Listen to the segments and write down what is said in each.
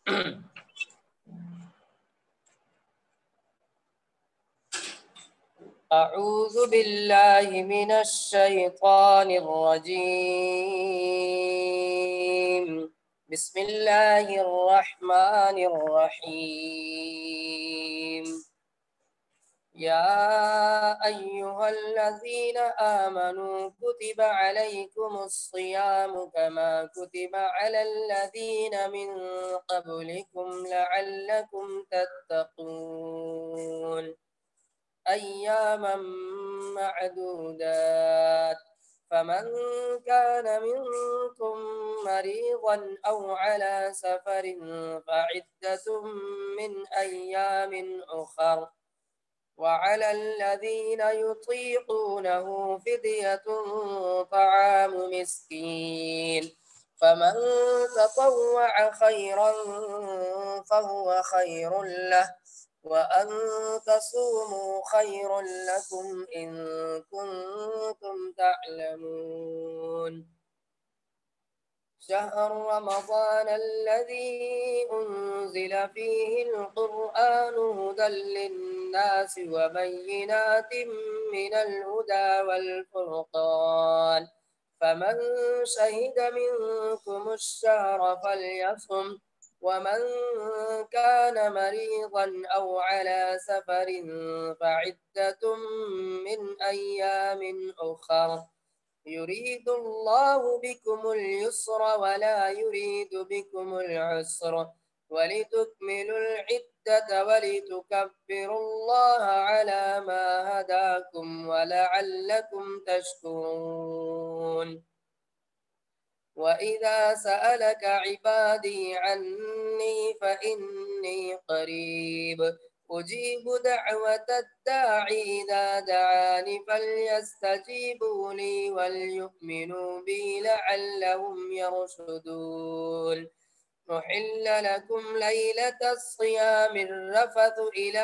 أعوذ بالله من الشيطان الرجيم بسم الله الرحمن الرحيم يا أيها الذين آمنوا كتب عليكم الصيام كما كتب على الذين من قبلكم لعلكم تتقون أياما معدودات فمن كان منكم مريضا أو على سفر فعدة من أيام أخر وعلى الذين يطيقونه فدية طعام مسكين فمن تطوع خيرا فهو خير له وأن تصوموا خير لكم إن كنتم تعلمون شهر رمضان الذي أنزل فيه القرآن هدى للناس وبينات من الهدى والفرقان فمن شهد منكم الشهر فليصم ومن كان مريضا أو على سفر فعدة من أيام أخر يريد الله بكم اليسر ولا يريد بكم العسر ولتكملوا العدة ولتكبروا الله على ما هداكم ولعلكم تشكرون وإذا سألك عبادي عني فإني قريب أجيب دعوة الداعي إذا دعاني فليستجيبوا لي وليؤمنوا بي لعلهم يرشدون أحل لكم ليلة الصيام الرفث إلى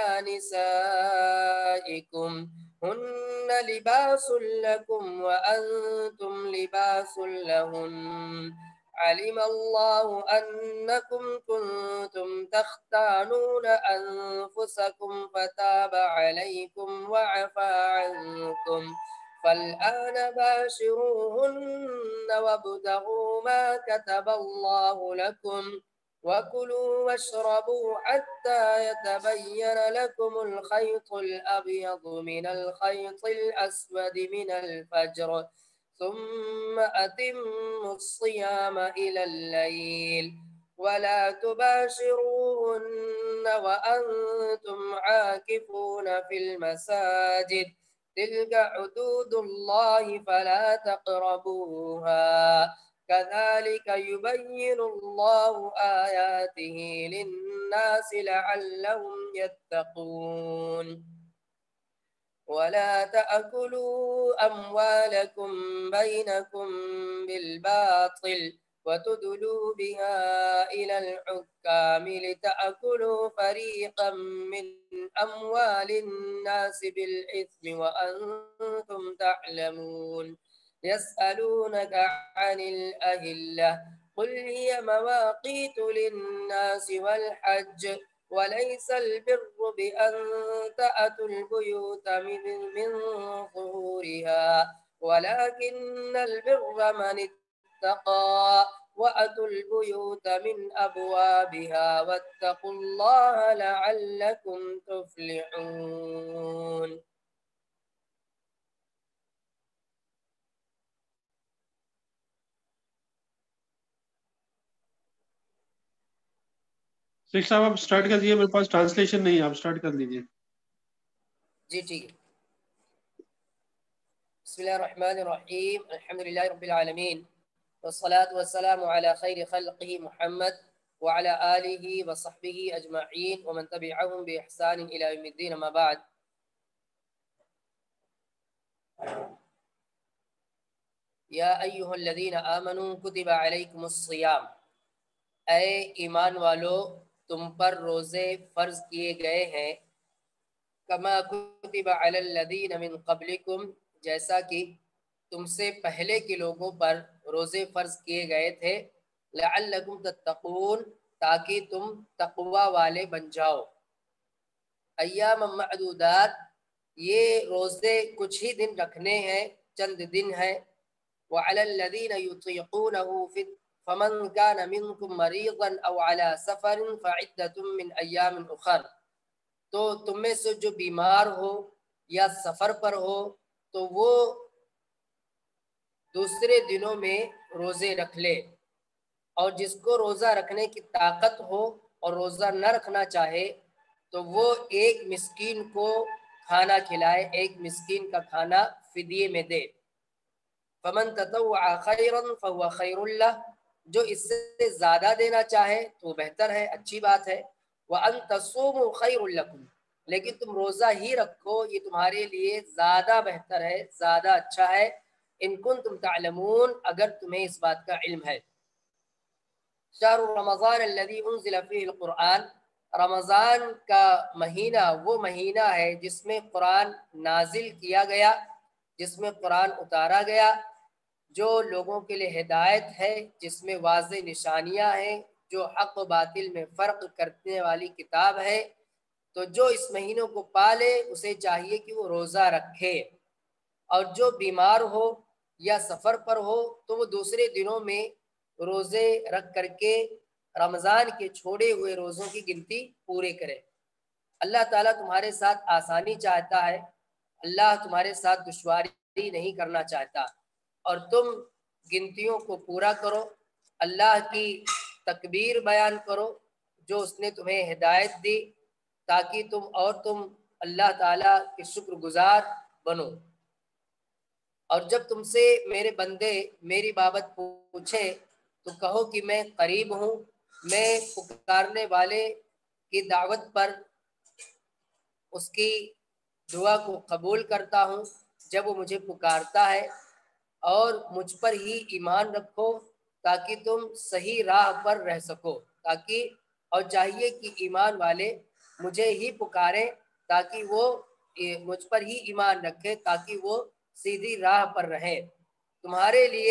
نسائكم هن لباس لكم وأنتم لباس لهن علم الله أنكم كنتم تختانون أنفسكم فتاب عليكم وعفى عنكم فالآن باشروهن وابتغوا ما كتب الله لكم وكلوا واشربوا حتى يتبين لكم الخيط الأبيض من الخيط الأسود من الفجر ثم أتموا الصيام إلى الليل ولا تباشروهن وأنتم عاكفون في المساجد تلك حدود الله فلا تقربوها كذلك يبين الله آياته للناس لعلهم يتقون ولا تأكلوا أموالكم بينكم بالباطل وتدلوا بها إلى الحكام لتأكلوا فريقا من أموال الناس بالإثم وأنتم تعلمون يسألونك عن الأهلة قل هي مواقيت للناس والحج وليس البر بأن تأتوا البيوت من ظهورها ولكن البر من اتقى وأتوا البيوت من أبوابها واتقوا الله لعلكم تفلحون. شیخ صاحب آپ سٹارٹ کر دیجیے، میرے پاس ٹرانسلیشن نہیں ہے، آپ سٹارٹ کر لیجیے. جی ٹھیک ہے. بسم اللہ الرحمن الرحیم الحمد للہ رب العالمین والصلاة والسلام على خیر خلقه محمد وعلى آلہ وصحبہ اجمعین ومن تبعهم بإحسان الى یوم الدین اما بعد. یا ایہا الذین آمنوا کتب علیکم الصیام، اے ایمان والو تم پر روزے فرض کیے گئے ہیں. کما کتب علی الذین من قبلکم، جیسا کہ تم سے پہلے کے لوگوں پر روزے فرض کیے گئے تھے. لعلکم تتقون، تاکہ تم تقوی والے بن جاؤ۔ ایام معدودات، یہ روزے کچھ ہی دن رکھنے ہیں، چند دن ہیں۔ وعلی الذین یطیقونہ فمن کان منکم مریضا او علی سفر فعدۃ من ایام اخر، تو تم میں سے جو بیمار ہو یا سفر پر ہو تو وہ دوسرے دنوں میں روزے رکھ لے، اور جس کو روزہ رکھنے کی طاقت ہو اور روزہ نہ رکھنا چاہے تو وہ ایک مسکین کو کھانا کھلائے، ایک مسکین کا کھانا فدیے میں دے۔ فمن تطوع خیرا فهو خیر له، جو اس سے زیادہ دینا چاہے تو بہتر ہے، اچھی بات ہے۔ وان تصوموا خیر لکم، لیکن تم روزہ ہی رکھو، یہ تمہارے لیے زیادہ بہتر ہے، زیادہ اچھا ہے۔ ان کنتم تعلمون، اگر تمہیں اس بات کا علم ہے۔ شہر رمضان الذی انزل فیہ القرآن، رمضان کا مہینہ وہ مہینہ ہے جس میں قرآن نازل کیا گیا، جس میں قرآن اتارا گیا، جو لوگوں کے لیے ہدایت ہے، جس میں واضح نشانیاں ہیں، جو حق و باطل میں فرق کرنے والی کتاب ہے۔ تو جو اس مہینوں کو پالے اسے چاہیے کہ وہ روزہ رکھے، اور جو بیمار ہو یا سفر پر ہو تو وہ دوسرے دنوں میں روزے رکھ کر کے رمضان کے چھوڑے ہوئے روزوں کی گنتی پورے کرے۔ اللہ تعالیٰ تمہارے ساتھ آسانی چاہتا ہے، اللہ تمہارے ساتھ دشواری نہیں کرنا چاہتا، اور تم گنتیوں کو پورا کرو، اللہ کی تکبیر بیان کرو جو اس نے تمہیں ہدایت دی، تاکہ تم اللہ تعالیٰ کے شکر گزار بنو۔ اور جب تم سے میرے بندے میری بابت پوچھیں تو کہو کہ میں قریب ہوں، میں پکارنے والے کی دعوت پر اس کی دعا کو قبول کرتا ہوں جب وہ مجھے پکارتا ہے، اور مجھ پر ہی ایمان رکھو تاکہ تم صحیح راہ پر رہ سکو، اور چاہیے کہ ایمان والے مجھے ہی پکاریں تاکہ وہ مجھ پر ہی ایمان رکھے تاکہ وہ سیدھی راہ پر رہے۔ تمہارے لیے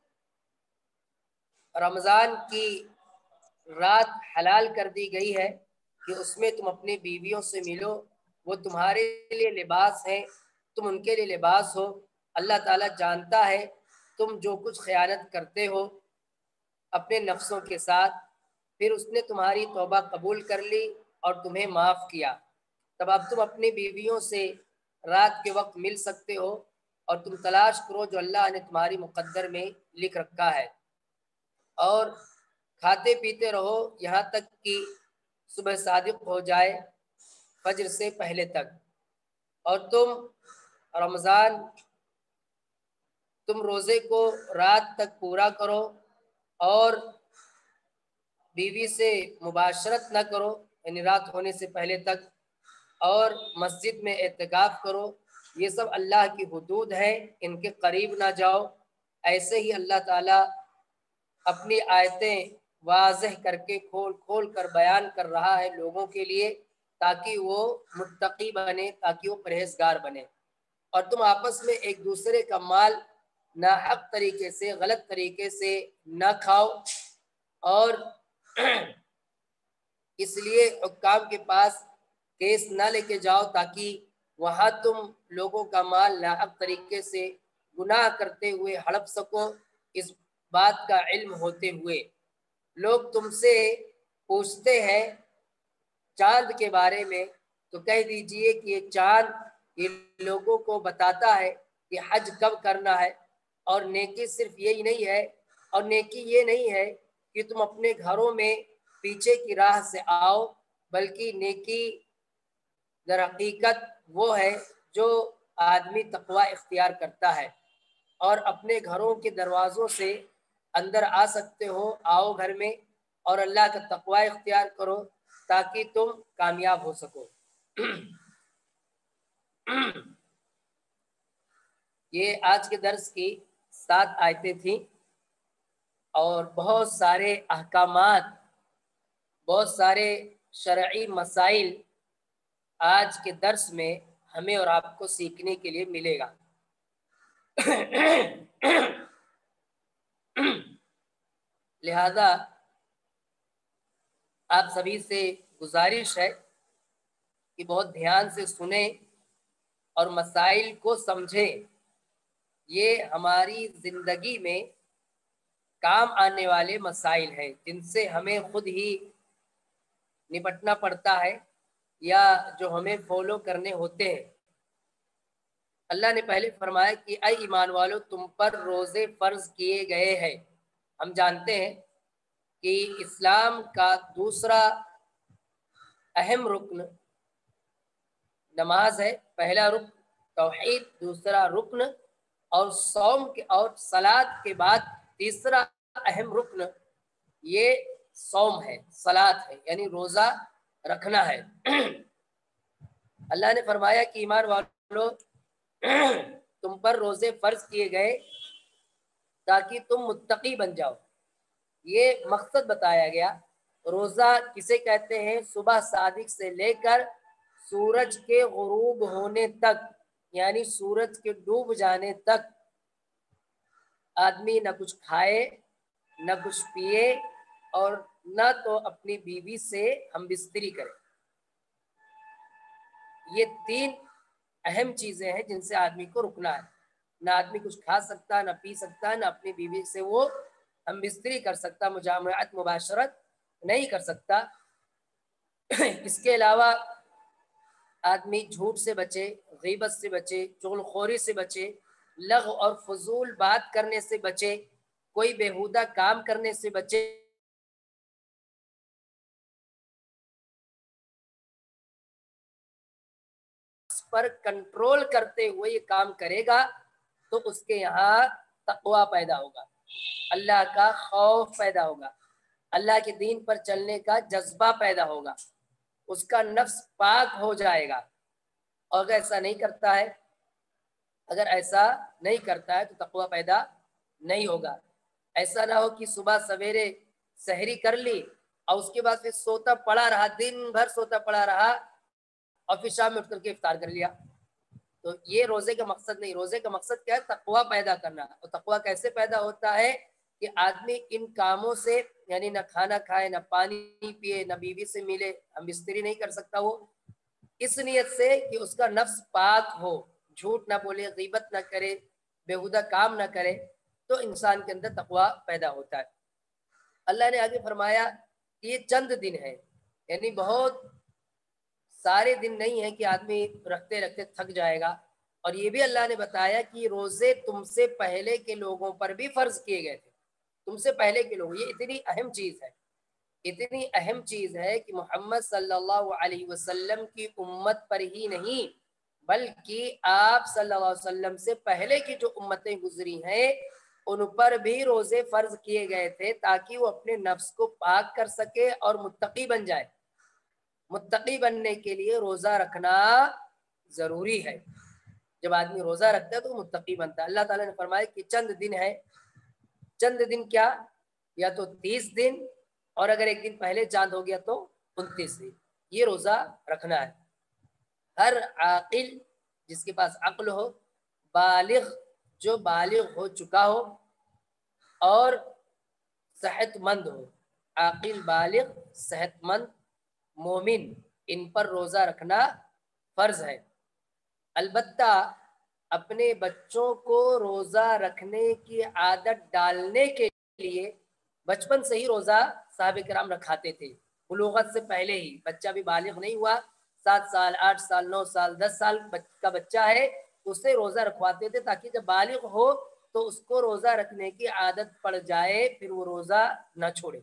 رمضان کی رات حلال کر دی گئی ہے کہ اس میں تم اپنی بیویوں سے ملو، وہ تمہارے لیے لباس ہیں، تم ان کے لیے لباس ہو۔ اللہ تعالیٰ جانتا ہے تم جو کچھ خیانت کرتے ہو اپنے نفسوں کے ساتھ، پھر اس نے تمہاری توبہ قبول کر لی اور تمہیں معاف کیا۔ تب اب تم اپنی بیویوں سے رات کے وقت مل سکتے ہو، اور تم تلاش کرو جو اللہ نے تمہاری مقدر میں لکھ رکھا ہے، اور کھاتے پیتے رہو یہاں تک کہ صبح صادق ہو جائے، فجر سے پہلے تک۔ اور تم روزے کو رات تک پورا کرو، اور بیوی سے مباشرت نہ کرو، یعنی رات ہونے سے پہلے تک، اور مسجد میں اعتکاف کرو۔ یہ سب اللہ کی حدود ہے، ان کے قریب نہ جاؤ۔ ایسے ہی اللہ تعالیٰ اپنی آیتیں واضح کر کے کھول کھول کر بیان کر رہا ہے لوگوں کے لیے، تاکہ وہ متقی بنے، تاکہ وہ پرہیزگار بنے۔ اور تم آپس میں ایک دوسرے کا مال ناحق طریقے سے، غلط طریقے سے نہ کھاؤ، اور اس لیے حکام کے پاس کیس نہ لے کے جاؤ تاکہ وہاں تم لوگوں کا مال ناحق طریقے سے گناہ کرتے ہوئے ہڑپ سکو، اس بات کا علم ہوتے ہوئے۔ لوگ تم سے پوچھتے ہیں چاند کے بارے میں، تو کہہ دیجئے کہ یہ چاند یہ لوگوں کو بتاتا ہے کہ حج کب کرنا ہے، اور نیکی صرف یہی نہیں ہے، اور نیکی یہ نہیں ہے کہ تم اپنے گھروں میں پیچھے کی راہ سے آؤ، بلکہ نیکی در حقیقت وہ ہے جو آدمی تقوی اختیار کرتا ہے، اور اپنے گھروں کے دروازوں سے اندر آ سکتے ہو، آؤ گھر میں، اور اللہ کا تقوی اختیار کرو تاکہ تم کامیاب ہو سکو۔ یہ آج کے درس کی 7 آیتیں تھیں، اور بہت سارے احکامات، بہت سارے شرعی مسائل آج کے درس میں ہمیں اور آپ کو سیکھنے کے لیے ملے گا۔ لہذا آپ سبھی سے گزارش ہے کہ بہت دھیان سے سنیں اور مسائل کو سمجھیں. یہ ہماری زندگی میں کام آنے والے مسائل ہیں جن سے ہمیں خود ہی نپٹنا پڑتا ہے یا جو ہمیں فالو کرنے ہوتے ہیں. اللہ نے پہلے فرمایا کہ اے ایمان والو تم پر روزے فرض کیے گئے ہیں. ہم جانتے ہیں کہ اسلام کا دوسرا اہم رکن نماز ہے. پہلا رکن توحید، دوسرا رکن اور صوم کے اور صلاۃ کے بعد تیسرا اہم رکن یہ صوم ہے، صلاۃ ہے، یعنی روزہ رکھنا ہے. اللہ نے فرمایا کہ ایمان والو تم پر روزے فرض کیے گئے تاکہ تم متقی بن جاؤ. یہ مقصد بتایا گیا. روزہ کسے کہتے ہیں؟ صبح صادق سے لے کر سورج کے غروب ہونے تک، یعنی سورج کے ڈوب جانے تک آدمی نہ کچھ کھائے نہ کچھ پیے اور نہ تو اپنی بیوی سے ہم بستری کرے. یہ تین اہم چیزیں ہیں جن سے آدمی کو رکنا ہے. نہ آدمی کچھ کھا سکتا، نہ پی سکتا، نہ اپنی بیوی سے وہ ہم بستری کر سکتا، مجامعت مباشرت نہیں کر سکتا. اس کے علاوہ آدمی جھوٹ سے بچے، غیبت سے بچے، چغل خوری سے بچے، لغو اور فضول بات کرنے سے بچے، کوئی بیہودہ کام کرنے سے بچے. اس پر کنٹرول کرتے ہوئے یہ کام کرے گا تو اس کے یہاں تقوی پیدا ہوگا، اللہ کا خوف پیدا ہوگا، اللہ کے دین پر چلنے کا جذبہ پیدا ہوگا، اس کا نفس پاک ہو جائے گا. اور اگر ایسا نہیں کرتا ہے تو تقوی پیدا نہیں ہوگا. ایسا نہ ہو کہ صبح سویرے سحری کر لی اور اس کے بعد پھر سوتا پڑا رہا، دن بھر سوتا پڑا رہا اور پھر شام میں اٹھ کر کے افطار کر لیا. تو یہ روزے کا مقصد نہیں. روزے کا مقصد کیا ہے؟ تقوی پیدا کرنا. اور تقوی کیسے پیدا ہوتا ہے؟ کہ آدمی ان کاموں سے، یعنی نہ کھانا کھائے، نہ پانی پیے، نہ بیوی سے ملے، ہم بستری نہیں کر سکتا وہ اس نیت سے کہ اس کا نفس پاک ہو، جھوٹ نہ بولے، غیبت نہ کرے، بیہودہ کام نہ کرے، تو انسان کے اندر تقوی پیدا ہوتا ہے. اللہ نے آگے فرمایا کہ یہ چند دن ہے، یعنی بہت سارے دن نہیں ہیں کہ آدمی رکھتے رکھتے تھک جائے گا. اور یہ بھی اللہ نے بتایا کہ روزے تم سے پہلے کے لوگوں پر بھی فرض کیے گئے تھے. تم سے پہلے کے لوگ، یہ اتنی اہم چیز ہے، اتنی اہم چیز ہے کہ محمد صلی اللہ علیہ وسلم کی امت پر ہی نہیں بلکہ آپ صلی اللہ علیہ وسلم سے پہلے کی جو امتیں گزری ہیں ان پر بھی روزے فرض کیے گئے تھے تاکہ وہ اپنے نفس کو پاک کر سکے اور متقی بن جائے. متقی بننے کے لیے روزہ رکھنا ضروری ہے. جب آدمی روزہ رکھتا ہے تو متقی بنتا ہے. اللہ تعالیٰ نے فرمایا کہ چند دن ہے. چند دن کیا؟ یا تو 30 دن اور اگر ایک دن پہلے چاند ہو گیا تو 29 دن. یہ روزہ رکھنا ہے. ہر عاقل جس کے پاس عقل ہو، بالغ جو بالغ ہو چکا ہو اور صحت مند ہو، عاقل بالغ صحت مند مومن، ان پر روزہ رکھنا فرض ہے. البتہ اپنے بچوں کو روزہ رکھنے کی عادت ڈالنے کے لیے بچپن سے ہی روزہ صحابہ کرام رکھاتے تھے. بلوغت سے پہلے ہی، بچہ بھی بالغ نہیں ہوا، 7 سال 8 سال 9 سال 10 سال کا بچہ ہے، اسے روزہ رکھواتے تھے تاکہ جب بالغ ہو تو اس کو روزہ رکھنے کی عادت پڑ جائے، پھر وہ روزہ نہ چھوڑے.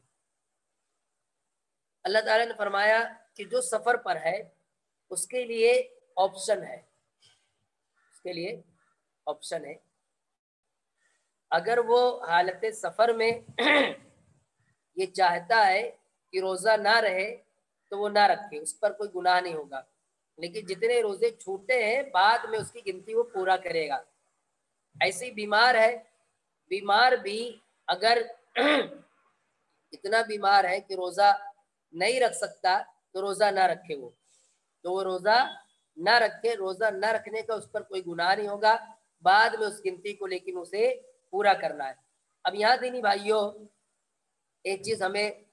اللہ تعالیٰ نے فرمایا کہ جو سفر پر ہے اس کے لیے آپشن ہے، اس کے لیے آپشن ہے. اگر وہ حالت سفر میں یہ چاہتا ہے کہ روزہ نہ رہے تو وہ نہ رکھے، اس پر کوئی گناہ نہیں ہوگا. لیکن جتنے روزے چھوٹے ہیں بعد میں اس کی گنتی وہ پورا کرے گا. ایسے بیمار ہے، بیمار بھی اگر اتنا بیمار ہے کہ روزہ نہیں رکھ سکتا تو روزہ نہ رکھے، وہ روزہ نہ رکھے. روزہ نہ رکھنے کا اس پر کوئی گناہ نہیں ہوگا، بعد میں اس گنتی کو لیکن اسے پورا کرنا ہے. اب یہاں دینی بھائیوں ایک چیز ہمیں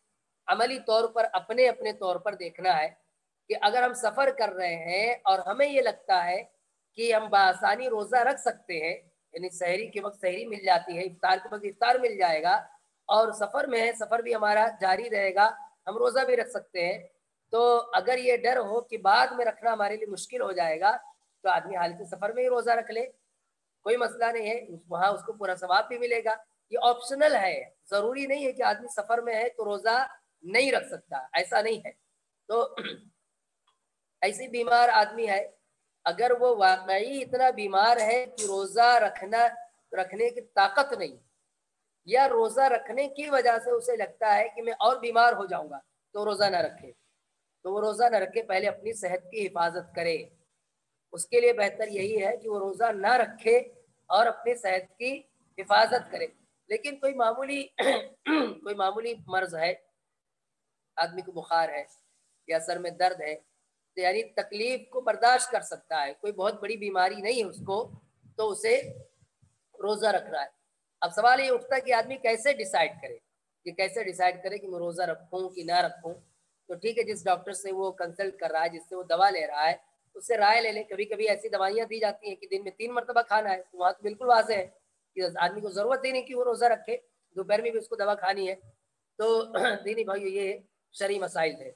عملی طور پر اپنے اپنے طور پر دیکھنا ہے کہ اگر ہم سفر کر رہے ہیں اور ہمیں یہ لگتا ہے کہ ہم بآسانی روزہ رکھ سکتے ہیں، یعنی سحری کے وقت سحری مل جاتی ہے، افطار کے وقت افطار مل جائے گا، اور سفر میں ہے، سفر بھی ہمارا جاری رہے گا، ہم روزہ بھی رکھ سکتے ہیں، تو اگر یہ ڈر ہو کہ بعد میں رکھنا ہمارے لیے مشکل ہو جائے گا تو آدمی حالت سفر میں ہی روزہ رکھ لے، کوئی مسئلہ نہیں ہے، وہاں اس کو پورا ثواب بھی ملے گا۔ یہ آپشنل ہے، ضروری نہیں ہے کہ آدمی سفر میں ہے تو روزہ نہیں رکھ سکتا، ایسا نہیں ہے۔ تو ایسی بیمار آدمی ہے، اگر وہ واقعی اتنا بیمار ہے کہ روزہ رکھنے کی طاقت نہیں، یا روزہ رکھنے کی وجہ سے اسے لگتا ہے کہ میں اور بیمار ہو جاؤں گا، تو روزہ نہ رکھے، تو وہ روزہ نہ رکھے، پہلے اپنی صحت کی حفاظت کرے۔ اس کے لیے بہتر یہی ہے کہ وہ روزہ نہ رکھے اور اپنی صحت کی حفاظت کرے۔ لیکن کوئی معمولی مرض ہے، آدمی کو بخار ہے یا سر میں درد ہے، تو یعنی تکلیف کو برداشت کر سکتا ہے، کوئی بہت بڑی بیماری نہیں ہے اس کو، تو اسے روزہ رکھنا ہے۔ اب سوال یہ اٹھتا ہے کہ آدمی کیسے ڈیسائیڈ کرے، کہ میں روزہ رکھوں کہ نہ رکھوں؟ تو ٹھیک ہے، جس ڈاکٹر سے وہ کنسلٹ کر رہا ہے، جس سے وہ دوا لے رہا ہے، اس سے رائے لے لیں۔ کبھی کبھی ایسی دوائیاں دی جاتی ہیں کہ دن میں 3 مرتبہ کھانا ہے، تو وہاں تو بالکل واضح ہے کہ آدمی کو ضرورت ہی نہیں کہ وہ روزہ رکھے، دوپہر میں بھی اس کو دوا کھانی ہے۔ تو دینی بھائیو، یہ شرعی مسائل ہے۔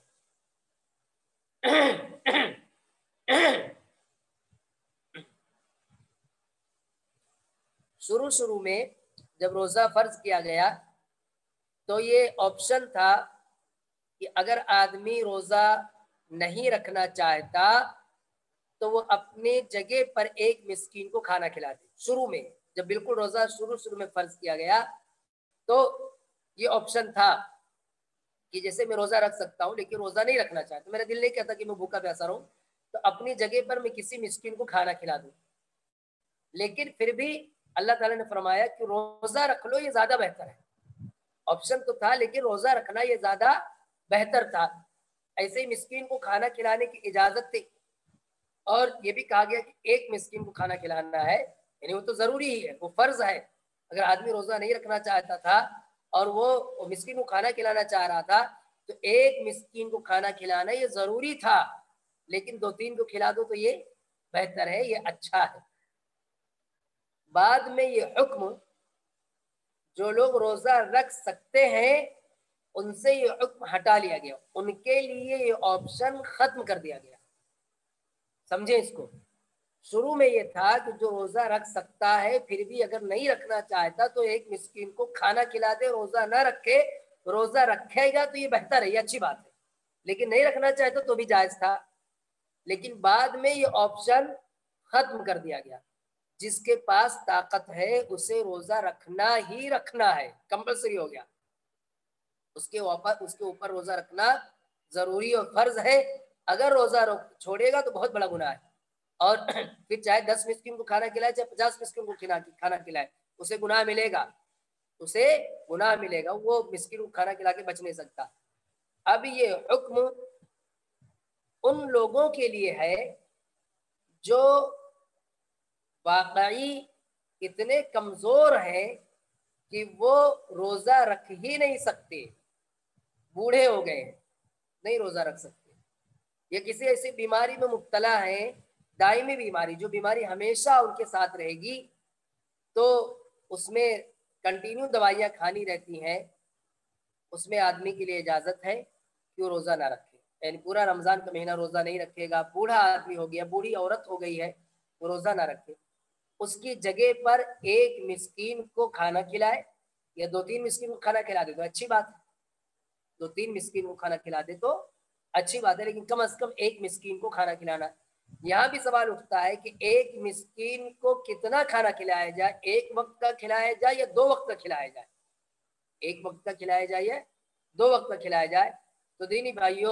شروع میں جب روزہ فرض کیا گیا تو یہ آپشن تھا کہ اگر آدمی روزہ نہیں رکھنا چاہتا تو وہ اپنے جگہ پر ایک مسکین کو کھانا کھلا دے۔ شروع میں جب بالکل روزہ شروع میں فرض کیا گیا تو یہ آپشن تھا کہ جیسے میں روزہ رکھ سکتا ہوں لیکن روزہ نہیں رکھنا چاہتا، میرا دل نہیں کہتا کہ میں بھوکا پیاسا رہوں، تو اپنی جگہ پر میں کسی مسکین کو کھانا کھلا دوں۔ لیکن پھر بھی اللہ تعالیٰ نے فرمایا کہ روزہ رکھ لو، یہ زیادہ بہتر ہے۔ آپشن تو تھا لیکن روزہ رکھنا یہ زیادہ بہتر تھا۔ ایسے ہی مسکین کو کھانا کھلانے کی اجازت تھی، اور یہ بھی کہا گیا کہ ایک مسکین کو کھانا کھلانا ہے، یعنی وہ تو ضروری ہی ہے، وہ فرض ہے۔ اگر آدمی روزہ نہیں رکھنا چاہتا تھا اور وہ مسکین کو کھانا کھلانا چاہ رہا تھا تو ایک مسکین کو کھانا کھلانا یہ ضروری تھا، لیکن 2-3 کو کھلا دو تو یہ بہتر ہے، یہ اچھا ہے۔ بعد میں یہ حکم جو لوگ روزہ رکھ سکتے ہیں ان سے یہ حکم ہٹا لیا گیا، ان کے لیے یہ آپشن ختم کر دیا گیا۔ سمجھیں اس کو، شروع میں یہ تھا کہ جو روزہ رکھ سکتا ہے پھر بھی اگر نہیں رکھنا چاہتا تو ایک مسکین کو کھانا کھلا دے، روزہ نہ رکھے، روزہ رکھے گا تو یہ بہتر ہے، یہ اچھی بات ہے، لیکن نہیں رکھنا چاہتا تو بھی جائز تھا۔ لیکن بعد میں یہ آپشن ختم کر دیا گیا، جس کے پاس طاقت ہے اسے روزہ رکھنا ہی رکھنا ہے، کمپلسری ہو گیا، اس کے اوپر روزہ رکھنا ضروری اور فرض ہے۔ اگر روزہ چھوڑے گا تو بہت بڑا گناہ ہے، اور پھر چاہے 10 مسکین کو کھانا کھلائے چاہے 50 مسکین کو کھانا کھلائے، اسے گناہ ملے گا، وہ مسکین کو کھانا کھلا کے بچ نہیں سکتا۔ اب یہ حکم ان لوگوں کے لیے ہے جو واقعی اتنے کمزور ہیں کہ وہ روزہ رکھ ہی نہیں سکتے، بوڑھے ہو گئے نہیں روزہ رکھ سکتے، یا کسی ایسی بیماری میں مبتلا ہیں، دائمی بیماری، جو بیماری ہمیشہ ان کے ساتھ رہے گی، تو اس میں کنٹینیو دوائیاں کھانی رہتی ہیں، اس میں آدمی کے لیے اجازت ہے کہ وہ روزہ نہ رکھے، یعنی پورا رمضان کا مہینہ روزہ نہیں رکھے گا، بوڑھا آدمی ہو گیا، بوڑھی عورت ہو گئی ہے، وہ روزہ نہ رکھے، اس کی جگہ پر ایک مسکین کو کھانا کھلائے یا 2-3 مسکین کو کھانا کھلا دے تو اچھی بات ہے، 2-3 مسکین کو کھانا کھلا دے تو اچھی بات ہے، لیکن کم از کم ایک مسکین کو کھانا کھلانا۔ یہاں بھی سوال اٹھتا ہے کہ ایک مسکین کو کتنا کھانا کھلایا جائے، ایک وقت کا کھلایا جائے یا 2 وقت کا کھلایا جائے، ایک وقت کا کھلایا جائے یا 2 وقت کا کھلایا جائے؟ تو دینی بھائیوں،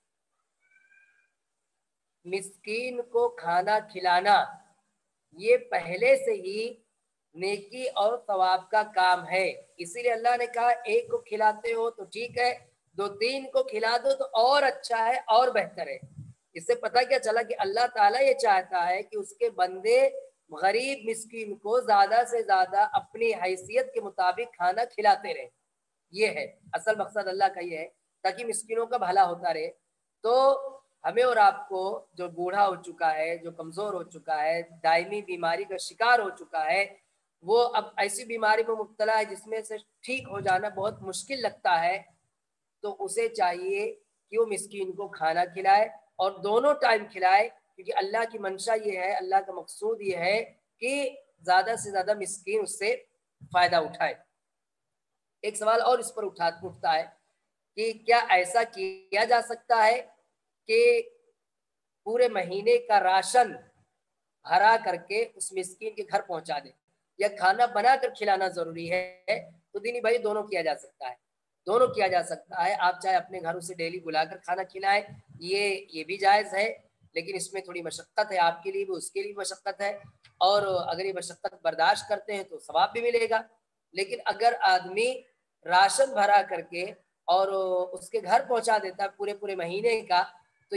مسکین کو کھانا کھلانا یہ پہلے سے ہی نیکی اور ثواب کا کام ہے، اسی لیے اللہ نے کہا ایک کو کھلاتے ہو تو ٹھیک ہے، 2-3 کو کھلا دو تو اور اچھا ہے اور بہتر ہے۔ اس سے پتہ کیا چلا کہ اللہ تعالیٰ یہ چاہتا ہے کہ اس کے بندے غریب مسکین کو زیادہ سے زیادہ اپنی حیثیت کے مطابق کھانا کھلاتے رہیں، یہ ہے اصل مقصد اللہ کا، یہ ہے تاکہ مسکینوں کا بھلا ہوتا رہے۔ تو ہمیں اور آپ کو جو بوڑھا ہو چکا ہے، جو کمزور ہو چکا ہے، دائمی بیماری کا شکار ہو چکا ہے، وہ اب ایسی بیماری میں مبتلا ہے جس میں سے ٹھیک ہو جانا بہت مشکل لگتا ہے، تو اسے چاہیے کہ وہ مسکین کو کھانا کھلائے، اور دونوں ٹائم کھلائے، کیونکہ اللہ کی منشا یہ ہے، اللہ کا مقصود یہ ہے کہ زیادہ سے زیادہ مسکین اس سے فائدہ اٹھائے۔ ایک سوال اور اس پر اٹھتا ہے کہ کیا ایسا کیا جا سکتا ہے کہ پورے مہینے کا راشن بھرا کر کے اس مسکین کے گھر پہنچا دے، یا کھانا بنا کر کھلانا ضروری ہے؟ تو دینی بھائی دونوں کیا جا سکتا ہے، دونوں کیا جا سکتا ہے۔ آپ چاہے اپنے گھروں سے ڈیلی بلا کر کھانا کھلائیں، یہ بھی جائز ہے، لیکن اس میں تھوڑی مشقت ہے، آپ کے لیے بھی اس کے لیے بھی مشقت ہے، اور اگر یہ مشقت برداشت کرتے ہیں تو ثواب بھی ملے گا۔ لیکن اگر آدمی راشن بھرا کر کے اور اس کے گھر پہنچا دیتا ہے پورے مہینے کا، تو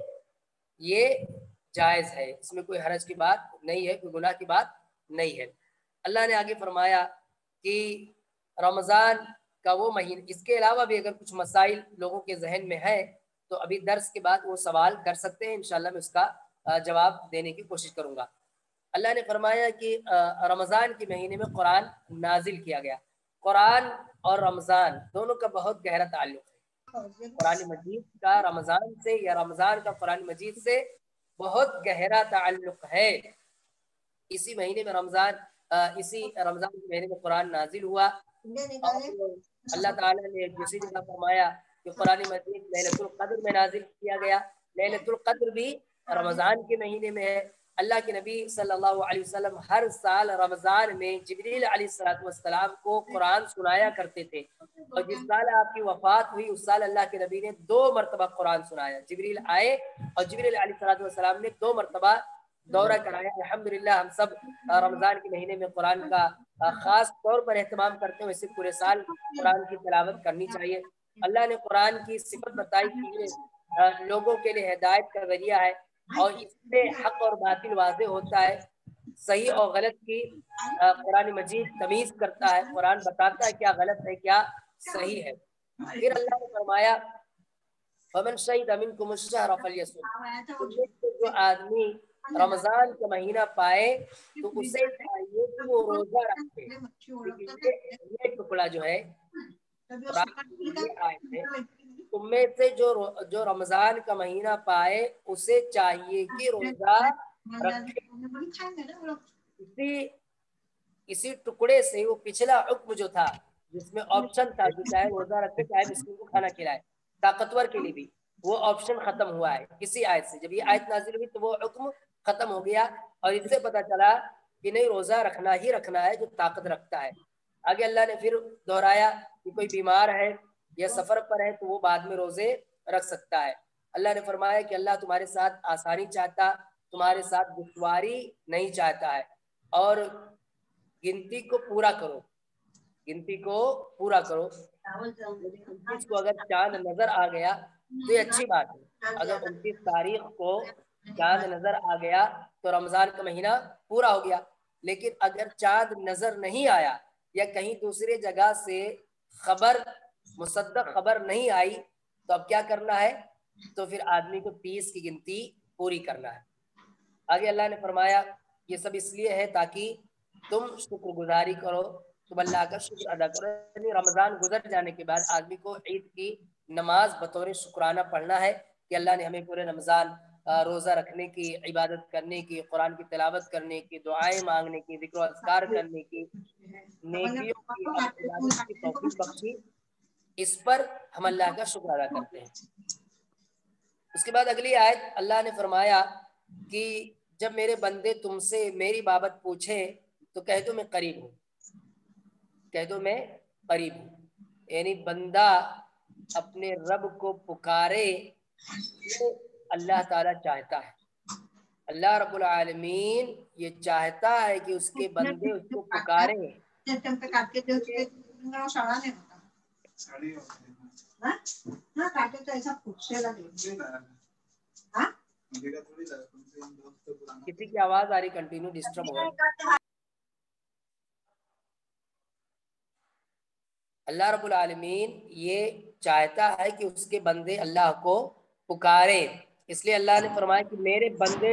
یہ جائز ہے، اس میں کوئی حرج کی بات نہیں ہے، کوئی گناہ کی بات نہیں ہے۔ اللہ نے آگے فرمایا کہ رمضان کا وہ مہینہ، اس کے علاوہ بھی اگر کچھ مسائل لوگوں کے ذہن میں ہے تو ابھی درس کے بعد وہ سوال کر سکتے ہیں، انشاءاللہ میں اس کا جواب دینے کی کوشش کروں گا۔ اللہ نے فرمایا کہ رمضان کے مہینے میں قرآن نازل کیا گیا۔ قرآن اور رمضان دونوں کا بہت گہرا تعلق ہے، قرآن مجید کا رمضان سے یا رمضان کا قرآن مجید سے بہت گہرا تعلق ہے۔ اسی مہینے میں اسی رمضان کے مہینے میں قرآن نازل ہوا، اور اللہ تعالیٰ نے دوسری جگہ فرمایا کہ قرآن مجید ليلۃ القدر میں نازل کیا گیا۔ ليلۃ القدر بھی رمضان کے مہینے میں ہے۔ اللہ کے نبی صلی اللہ علیہ وسلم ہر سال رمضان میں جبریل علیہ السلام کو قرآن سنایا کرتے تھے، اور جس سال آپ کی وفات ہوئی اس سال اللہ کے نبی نے 2 مرتبہ قرآن سنایا۔ جبریل آئے اور جبریل علیہ السلام نے 2 مرتبہ دورہ کرایا۔ الحمدللہ ہم سب رمضان کے مہینے میں قرآن کا خاص طور پر اہتمام کرتے ہیں، ویسے پورے سال قرآن کی تلاوت کرنی چاہیے۔ اللہ نے قرآن کی صفت بتائی کہ یہ لوگوں کے لیے ہدایت کا ذریعہ ہے، اور اس سے حق اور باطل واضح ہوتا ہے، صحیح اور غلط کی قرآن مجید تمیز کرتا ہے، قرآن بتاتا ہے کیا غلط ہے کیا صحیح ہے۔ پھر اللہ نے فرمایا فمن شہد منکم الشہر فلیصم، جو آدمی رمضان کا مہینہ پائے تو اسے چاہیے کہ وہ روزہ رکھے۔ یہ ٹکڑا جو ہے یہ آیت ہے، تم میں سے جو رمضان کا مہینہ پائے اسے چاہیے کہ روزہ رکھے۔ اسی ٹکڑے سے وہ پچھلا حکم جو تھا جس میں آپشن تھا کہ چاہے روزہ رکھے چاہے مسکین کو کھانا کھلائے، طاقتور کے لیے بھی، وہ آپشن ختم ہوا ہے کسی آیت سے۔ جب یہ آیت نازل ہوئی تو وہ حکم ختم ہو گیا، اور اس سے پتہ چلا کہ نہیں، روزہ رکھنا ہی رکھنا ہے جو طاقت رکھتا ہے۔ آگے اللہ نے پھر دہرایا کہ کوئی بیمار ہے یا سفر پر ہے تو وہ بعد میں روزے رکھ سکتا ہے۔ اللہ نے فرمایا کہ اللہ تمہارے ساتھ آسانی چاہتا، تمہارے ساتھ دشواری نہیں چاہتا ہے، اور گنتی کو پورا کرو، گنتی کو پورا کرو۔ 29 کو اگر چاند نظر آ گیا تو یہ اچھی بات ہے، اگر 29 تاریخ کو چاند نظر آ گیا تو رمضان کا مہینہ پورا ہو گیا۔ لیکن اگر چاند نظر نہیں آیا یا کہیں دوسرے جگہ سے خبر مصدق خبر نہیں آئی تو اب کیا کرنا ہے؟ تو پھر آدمی کو 30 کی گنتی پوری کرنا ہے۔ آگے اللہ نے فرمایا یہ سب اس لیے ہے تاکہ تم شکر گزاری کرو، تم اللہ کا شکر ادا کرو۔ یعنی رمضان گزر جانے کے بعد آدمی کو عید کی نماز بطور شکرانہ پڑھنا ہے کہ اللہ نے ہمیں پورے رمضان روزہ رکھنے کی، عبادت کرنے کی، قرآن کی تلاوت کرنے کی، دعائیں مانگنے کی، ذکر و اذکار کرنے کی، نیکیوں کی اور عبادت کی توفیق بخشی۔ اس پر ہم اللہ کا شکر ادا کرتے ہیں۔ اس کے بعد اگلی آیت اللہ نے فرمایا کہ جب میرے بندے تم سے میری بابت پوچھیں تو کہہ دو میں قریب ہوں، کہہ دو میں قریب ہوں۔ یعنی بندہ اپنے رب کو پکارے تو اللہ تعالیٰ چاہتا ہے، اللہ رب العالمین یہ چاہتا ہے کہ اس کے بندے اس کو پکاریں۔ کسی کی آواز آ رہی، کنٹینیو ڈسٹرب ہو رہا ہے۔ اللہ رب العالمین یہ چاہتا ہے کہ اس کے بندے اللہ کو پکاریں. اس لیے اللہ نے فرمایا کہ میرے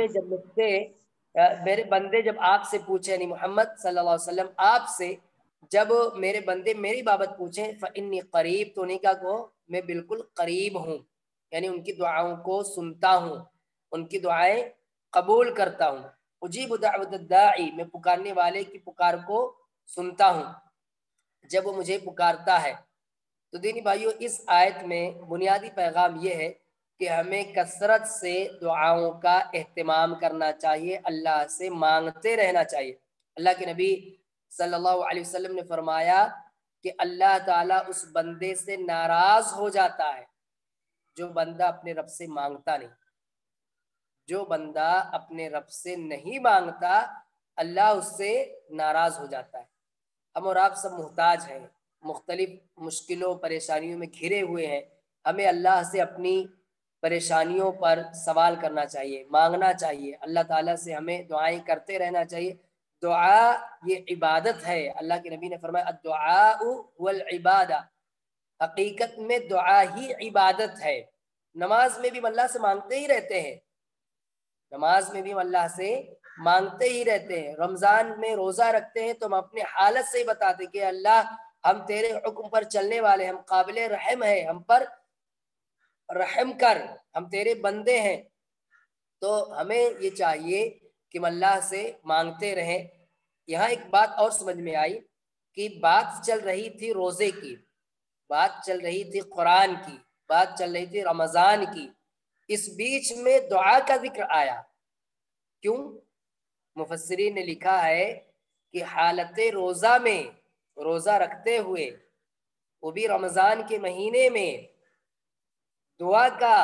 بندے جب آپ سے پوچھیں، یعنی محمد صلی اللہ علیہ وسلم آپ سے جب میرے بندے میری بابت پوچھیں فإنی قریب، تو انہیں کا کہو میں بالکل قریب ہوں، یعنی ان کی دعاؤں کو سنتا ہوں، ان کی دعائیں قبول کرتا ہوں. اجیب دعوت الداعی، میں پکارنے والے کی پکار کو سنتا ہوں جب وہ مجھے پکارتا ہے. تو دینی بھائیو، اس آیت میں بنیادی پیغام یہ ہے کہ ہمیں کثرت سے دعاؤں کا اہتمام کرنا چاہیے، اللہ سے مانگتے رہنا چاہیے. اللہ کے نبی صلی اللہ علیہ وسلم نے فرمایا کہ اللہ تعالیٰ اس بندے سے ناراض ہو جاتا ہے جو بندہ اپنے رب سے مانگتا نہیں. جو بندہ اپنے رب سے نہیں مانگتا اللہ اس سے ناراض ہو جاتا ہے. ہم اور آپ سب محتاج ہیں، مختلف مشکلوں پریشانیوں میں گھرے ہوئے ہیں. ہمیں اللہ سے اپنی پریشانیوں پر سوال کرنا چاہیے، مانگنا چاہیے. اللہ تعالیٰ سے ہمیں دعائیں کرتے رہنا چاہیے. دعا یہ عبادت ہے. اللہ کے نبی نے فرمایا الدعاء هو العبادہ، حقیقت میں دعا ہی عبادت ہے. نماز میں بھی ہم اللہ سے مانگتے ہی رہتے ہیں، نماز میں بھی ہم اللہ سے مانگتے ہی رہتے ہیں. رمضان میں روزہ رکھتے ہیں تو ہم اپنے حالت سے ہی بتاتے کہ اللہ ہم تیرے حکم پر چلنے والے، ہم قابل رحم ہے، ہم پر رحم کر، ہم تیرے بندے ہیں. تو ہمیں یہ چاہیے کہ ہم اللہ سے مانگتے رہیں. یہاں ایک بات اور سمجھ میں آئی کہ بات چل رہی تھی روزے کی، بات چل رہی تھی قرآن کی، بات چل رہی تھی رمضان کی. اس بیچ میں دعا کا ذکر آیا. کیوں؟ مفسرین نے لکھا ہے کہ حالت روزہ میں، روزہ رکھتے ہوئے، وہ بھی رمضان کے مہینے میں، دعا کا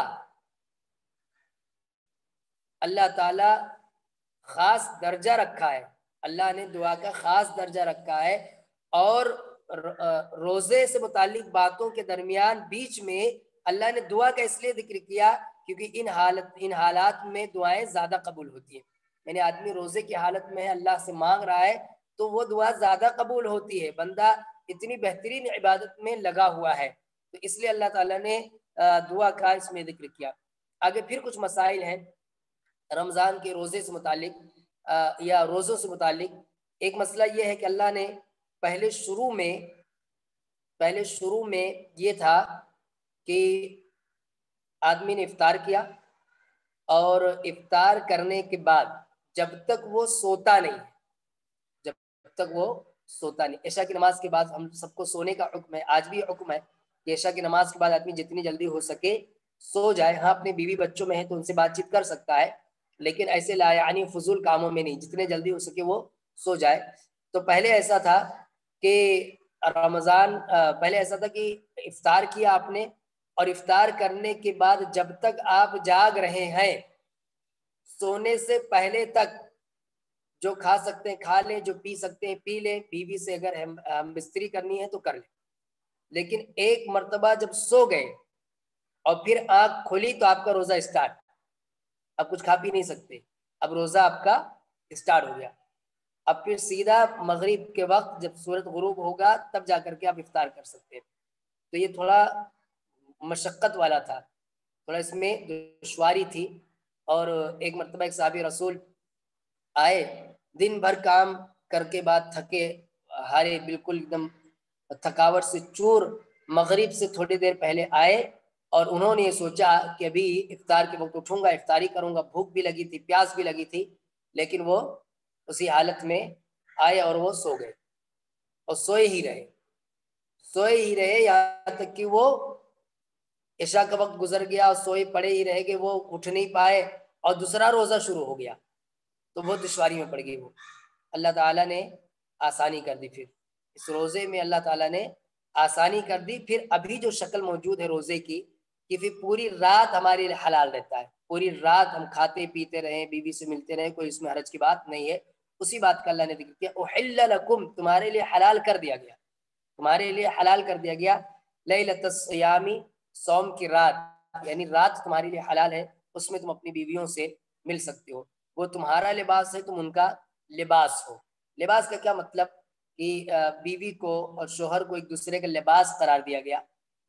اللہ تعالی خاص درجہ رکھا ہے. اللہ نے دعا کا خاص درجہ رکھا ہے. اور روزے سے متعلق باتوں کے درمیان بیچ میں اللہ نے دعا کا اس لیے ذکر کیا کیونکہ ان حالات میں دعائیں زیادہ قبول ہوتی ہیں. یعنی آدمی روزے کی حالت میں ہے، اللہ سے مانگ رہا ہے تو وہ دعا زیادہ قبول ہوتی ہے. بندہ اتنی بہترین عبادت میں لگا ہوا ہے، تو اس لیے اللہ تعالیٰ نے دعا کا اس میں ذکر کیا. آگے پھر کچھ مسائل ہیں رمضان کے روزے سے متعلق یا روزوں سے متعلق. ایک مسئلہ یہ ہے کہ اللہ نے پہلے شروع میں یہ تھا کہ آدمی نے افطار کیا اور افطار کرنے کے بعد جب تک وہ سوتا نہیں، عشاء کی نماز کے بعد ہم سب کو سونے کا حکم ہے، آج بھی حکم ہے کہ عشاء کی نماز کے بعد آدمی جتنی جلدی ہو سکے سو جائے. ہاں اپنے بیوی بچوں میں ہے تو ان سے بات چیت کر سکتا ہے، لیکن ایسے لا یعنی فضول کاموں میں نہیں، جتنے جلدی ہو سکے وہ سو جائے. تو پہلے ایسا تھا کہ افطار کیا آپ نے، اور افطار کرنے کے بعد جب تک آپ جاگ رہے ہیں سونے سے پہلے تک جو کھا سکتے ہیں کھا لیں، جو پی سکتے ہیں پی لیں، بیوی سے اگر ہم بستری کرنی ہے تو کر لیں. لیکن ایک مرتبہ جب سو گئے اور پھر آنکھ کھلی تو آپ کا روزہ اسٹارٹ، اب کچھ کھا پی نہیں سکتے، اب روزہ آپ کا اسٹارٹ ہو گیا. اب پھر سیدھا مغرب کے وقت جب سورج غروب ہوگا تب جا کر کے آپ افطار کر سکتے ہیں. تو یہ تھوڑا مشقت والا تھا، تھوڑا اس میں دشواری تھی. اور ایک مرتبہ ایک صحابی رسول آئے، دن بھر کام کر کے بعد تھکے ہارے، بالکل ایک دم تھکاوٹ سے چور، مغرب سے تھوڑی دیر پہلے آئے اور انہوں نے یہ سوچا کہ ابھی افطار کے وقت اٹھوں گا، افطاری کروں گا. بھوک بھی لگی تھی، پیاس بھی لگی تھی، لیکن وہ اسی حالت میں آئے اور وہ سو گئے اور سوئے ہی رہے یہاں تک کہ وہ عشاء کا وقت گزر گیا اور سوئے پڑے ہی رہ گئے، وہ اٹھ نہیں پائے اور دوسرا روزہ شروع ہو گیا تو بہت دشواری میں پڑ گئی. وہ اللہ تعالیٰ نے آسانی کر دی. پھر اس روزے میں اللہ تعالیٰ نے آسانی کر دی. پھر ابھی جو شکل موجود ہے روزے کی کہ پھر پوری رات ہمارے لیے حلال رہتا ہے، پوری رات ہم کھاتے پیتے رہیں، بیوی سے ملتے رہیں، کوئی اس میں حرج کی بات نہیں ہے. اسی بات کا اللہ نے ذکر کیا احل لکم، تمہارے لیے حلال کر دیا گیا، تمہارے لیے حلال کر دیا گیا. لیلۃ الصیام، صوم کی رات، یعنی رات تمہارے لیے حلال ہے، اس میں تم اپنی بیویوں سے مل سکتے ہو. وہ تمہارا لباس ہے، تم ان کا لباس ہو. لباس کا کیا مطلب کہ بیوی کو اور شوہر کو ایک دوسرے کا لباس قرار دیا گیا.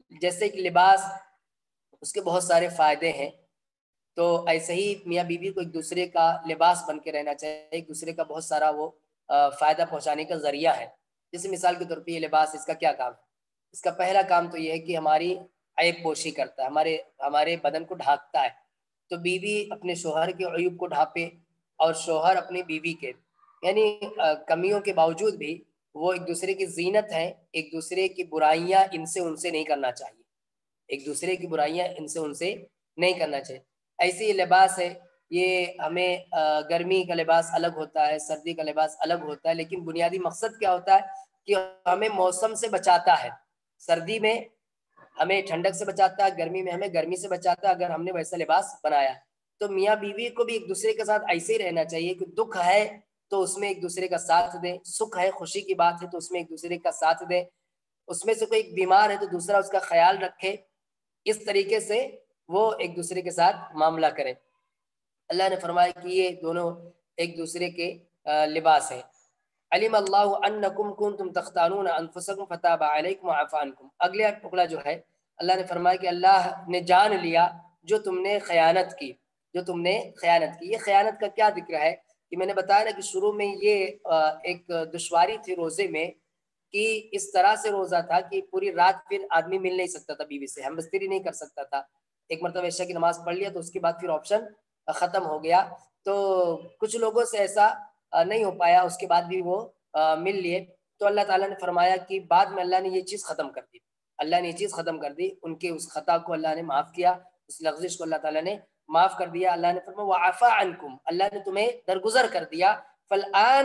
جیسے کہ لباس، اس کے بہت سارے فائدے ہیں، تو ایسے ہی میاں بیوی کو ایک دوسرے کا لباس بن کے رہنا چاہیے، ایک دوسرے کا بہت سارا وہ فائدہ پہنچانے کا ذریعہ ہے۔ جیسے مثال کے طور پہ یہ لباس، اس کا کیا کام ہے؟ اس کا پہلا کام تو یہ ہے کہ ہماری عیب پوشی کرتا ہے، ہمارے بدن کو ڈھانکتا ہے۔ تو بیوی اپنے شوہر کے عیوب کو ڈھانپے اور شوہر اپنی بیوی کے، یعنی کمیوں کے باوجود بھی وہ ایک دوسرے کی زینت ہیں، ایک دوسرے کی برائیاں ان سے نہیں کرنا چاہیے، ایک دوسرے کی برائیاں ان سے نہیں کرنا چاہیے۔ ایسے یہ لباس ہے، یہ ہمیں گرمی کا لباس الگ ہوتا ہے، سردی کا لباس الگ ہوتا ہے، لیکن بنیادی مقصد کیا ہوتا ہے کہ ہمیں موسم سے بچاتا ہے۔ سردی میں ہمیں ٹھنڈک سے بچاتا ہے، گرمی میں ہمیں گرمی سے بچاتا ہے اگر ہم نے ویسا لباس بنایا۔ تو میاں بیوی کو بھی ایک دوسرے کے ساتھ ایسے ہی رہنا چاہیے کہ دکھ ہے تو اس میں ایک دوسرے کا ساتھ دیں، سکھ ہے، خوشی کی بات ہے تو اس میں ایک دوسرے کا ساتھ دیں، اس میں سے کوئی بیمار ہے تو دوسرا اس کا خیال رکھے، اس طریقے سے وہ ایک دوسرے کے ساتھ معاملہ کریں۔ اللہ نے فرمایا کہ یہ دونوں ایک دوسرے کے لباس ہیں۔ علم اللہ انکم کنتم تختانون انفسکم فتاب علیکم وعفی عنکم۔ اگلا ٹکڑا جو ہے، اللہ نے فرمایا کہ اللہ نے جان لیا جو تم نے خیانت کی، جو تم نے خیانت کی۔ یہ خیانت کا کیا ذکر ہے کہ میں نے بتایا نا کہ شروع میں یہ ایک دشواری تھی روزے میں، کہ اس طرح سے روزہ تھا کہ پوری رات پھر آدمی مل نہیں سکتا تھا بیوی سے، ہم بستری نہیں کر سکتا تھا۔ ایک مرتبہ عشاء کی نماز پڑھ لیا تو اس کے بعد پھر آپشن ختم ہو گیا۔ تو کچھ لوگوں سے ایسا نہیں ہو پایا، اس کے بعد بھی وہ مل لیے۔ تو اللہ تعالیٰ نے فرمایا کہ بعد میں اللہ نے یہ چیز ختم کر دی، اللہ نے یہ چیز ختم کر دی، ان کے اس خطا کو اللہ نے معاف کیا، اس لغزش کو اللہ تعالیٰ نے معاف کر دیا۔ اللہ نے فرمایا وعفا عنکم، اللہ نے تمہیں درگزر کر دیا۔ فالآن،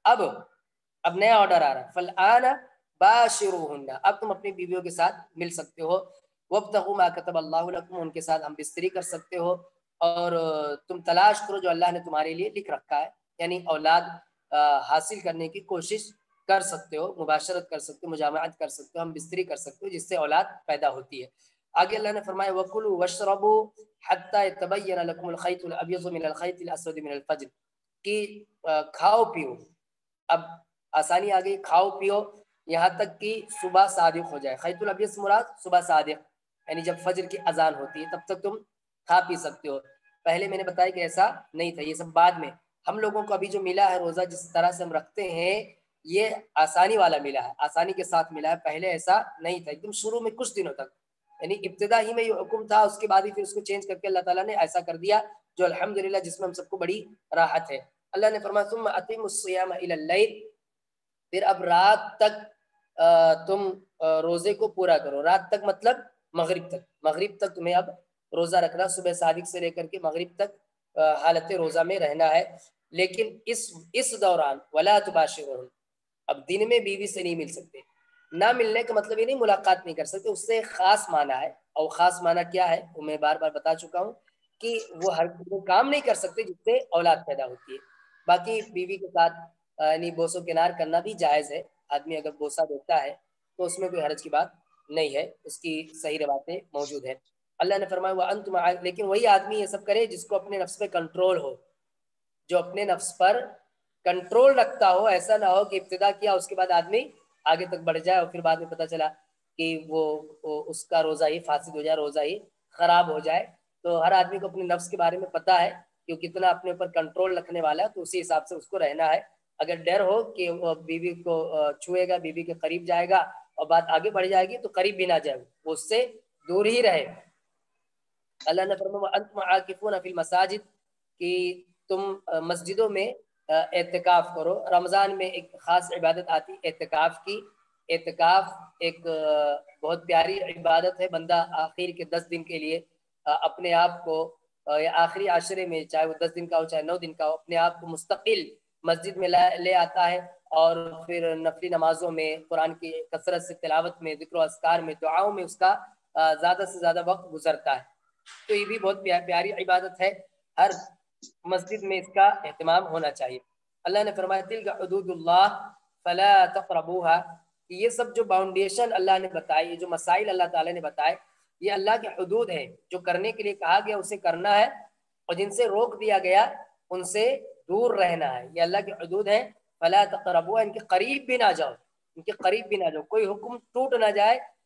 اب نیا آرڈر آ رہا ہے، فالآن باشروہن، اب تم اپنی بیویوں کے ساتھ مل سکتے ہو۔ وابتغوا ما کتب اللہ لکم، ان کے ساتھ ہم بستری کر سکتے ہو، اور تم تلاش کرو جو اللہ نے تمہارے لیے لکھ رکھا ہے، یعنی اولاد حاصل کرنے کی کوشش کر سکتے ہو، مباشرت کر سکتے ہو، مجامعت کر سکتے ہو، ہم بستری کر سکتے ہو جس سے اولاد پیدا ہوتی ہے۔ آگے اللہ نے فرمایا وَكُلُوا وَاشْرَبُوا حَتَّى يَتَبَيَّنَ لَكُمُ الْخَيْطُ الْأَبْيَضُ مِنَ الْخَيْطِ الْأَسْوَدِ مِنَ الْفَجْرِ، کہ کھاؤ پیو، اب آسانی آ گئی، کھاؤ پیو یہاں تک کہ صبح صادق ہو جائے۔ خیط الابیض سے مراد صبح صادق، یعنی جب فجر کی اذان ہوتی ہے تب تک تم کھا پی سکتے ہو۔ پہلے میں نے بتایا کہ ایسا نہیں تھا، یہ سب بعد میں ہم لوگوں کو ابھی جو ملا ہے روزہ جس طرح سے ہم رکھتے ہیں یہ آسانی والا ملا ہے، آسانی کے ساتھ ملا ہے، پہلے ایسا نہیں تھا۔ ایک دم شروع میں کچھ دنوں تک، یعنی ابتدا ہی میں یہ حکم تھا، اس کے بعد ہی پھر اس کو چینج کر کے اللہ تعالیٰ نے ایسا کر دیا جو الحمدللہ جس میں ہم سب کو بڑی راحت ہے۔ اللہ نے فرمایا ثم اتموا الصیام الی اللیل، پھر اب رات تک تم روزے کو پورا کرو۔ رات تک مطلب مغرب تک، مغرب تک تمہیں اب روزہ رکھنا، صبح صادق سے لے کر کے مغرب تک حالت روزہ میں رہنا ہے۔ لیکن اس دوران ولا تباشرون، اب دن میں بیوی سے نہیں مل سکتے۔ نہ ملنے کا مطلب یہ نہیں ملاقات نہیں کر سکتے، اس سے خاص معنی ہے، اور خاص معنی کیا ہے وہ میں بار بار بتا چکا ہوں کہ وہ ہر کام نہیں کر سکتے جس سے اولاد پیدا ہوتی ہے۔ باقی بیوی کے ساتھ یعنی بوس و کنار کرنا بھی جائز ہے، آدمی اگر بوسہ دیتا ہے تو اس میں کوئی حرج کی بات نہیں ہے، اس کی صحیح روایتیں موجود ہیں۔ اللہ نے فرمایا وانتم، لیکن وہی آدمی یہ سب کرے جس کو اپنے نفس پہ کنٹرول ہو، جو اپنے نفس پر کنٹرول رکھتا ہو، ایسا نہ ہو کہ ابتدا کیا اس کے بعد آدمی آگے تک بڑھ جائے اور پھر بعد میں پتہ چلا کہ وہ اس کا روزہ ہی فاسد ہو جائے، روزہ ہی خراب ہو جائے۔ تو ہر آدمی کو اپنے نفس کے بارے میں پتہ ہے کہ وہ کتنا اپنے اوپر کنٹرول رکھنے والا ہے، تو اسی حساب سے اس کو رہنا ہے۔ اگر ڈر ہو کہ وہ بیوی کو چھوئے گا، بیوی کے قریب جائے گا اور بات آگے بڑھ جائے گی تو قریب بھی نہ جائے، وہ اس سے دور ہی رہے۔ اللہ نے فرمایا وانتم عاکفون فی المساجد، کہ تم مسجدوں میں اعتکاف کرو۔ رمضان میں ایک خاص عبادت آتی اعتکاف کی۔ اعتکاف ایک بہت پیاری عبادت ہے، بندہ آخر کے 10 دن کے لیے اپنے آپ کو، یا آخری عشرے میں چاہے وہ 10 دن کا ہو چاہے 9 دن کا ہو، اپنے آپ کو مستقل مسجد میں لے آتا ہے، اور پھر نفلی نمازوں میں، قرآن کی کثرت سے تلاوت میں، ذکر و اذکار میں، دعاؤں میں اس کا زیادہ سے زیادہ وقت گزرتا ہے۔ تو یہ بھی بہت پیاری عبادت ہے، ہر مسجد میں اس کا اہتمام ہونا چاہیے۔ اللہ نے فرمایا تلک حدود اللہ فلا تقربوها، کہ یہ سب جو باؤنڈیشن اللہ نے بتائی، یہ جو مسائل اللہ تعالیٰ نے بتائے، یہ اللہ کے حدود ہیں، جو کرنے کے لیے کہا گیا اسے کرنا ہے، اور جن سے روک دیا گیا ان سے دور رہنا ہے۔ یہ اللہ کے حدود ہیں، فلا تقربوها، ان کے قریب بھی نہ جاؤ، ان کے قریب بھی نہ جاؤ، کوئی حکم ٹوٹ نہ جائے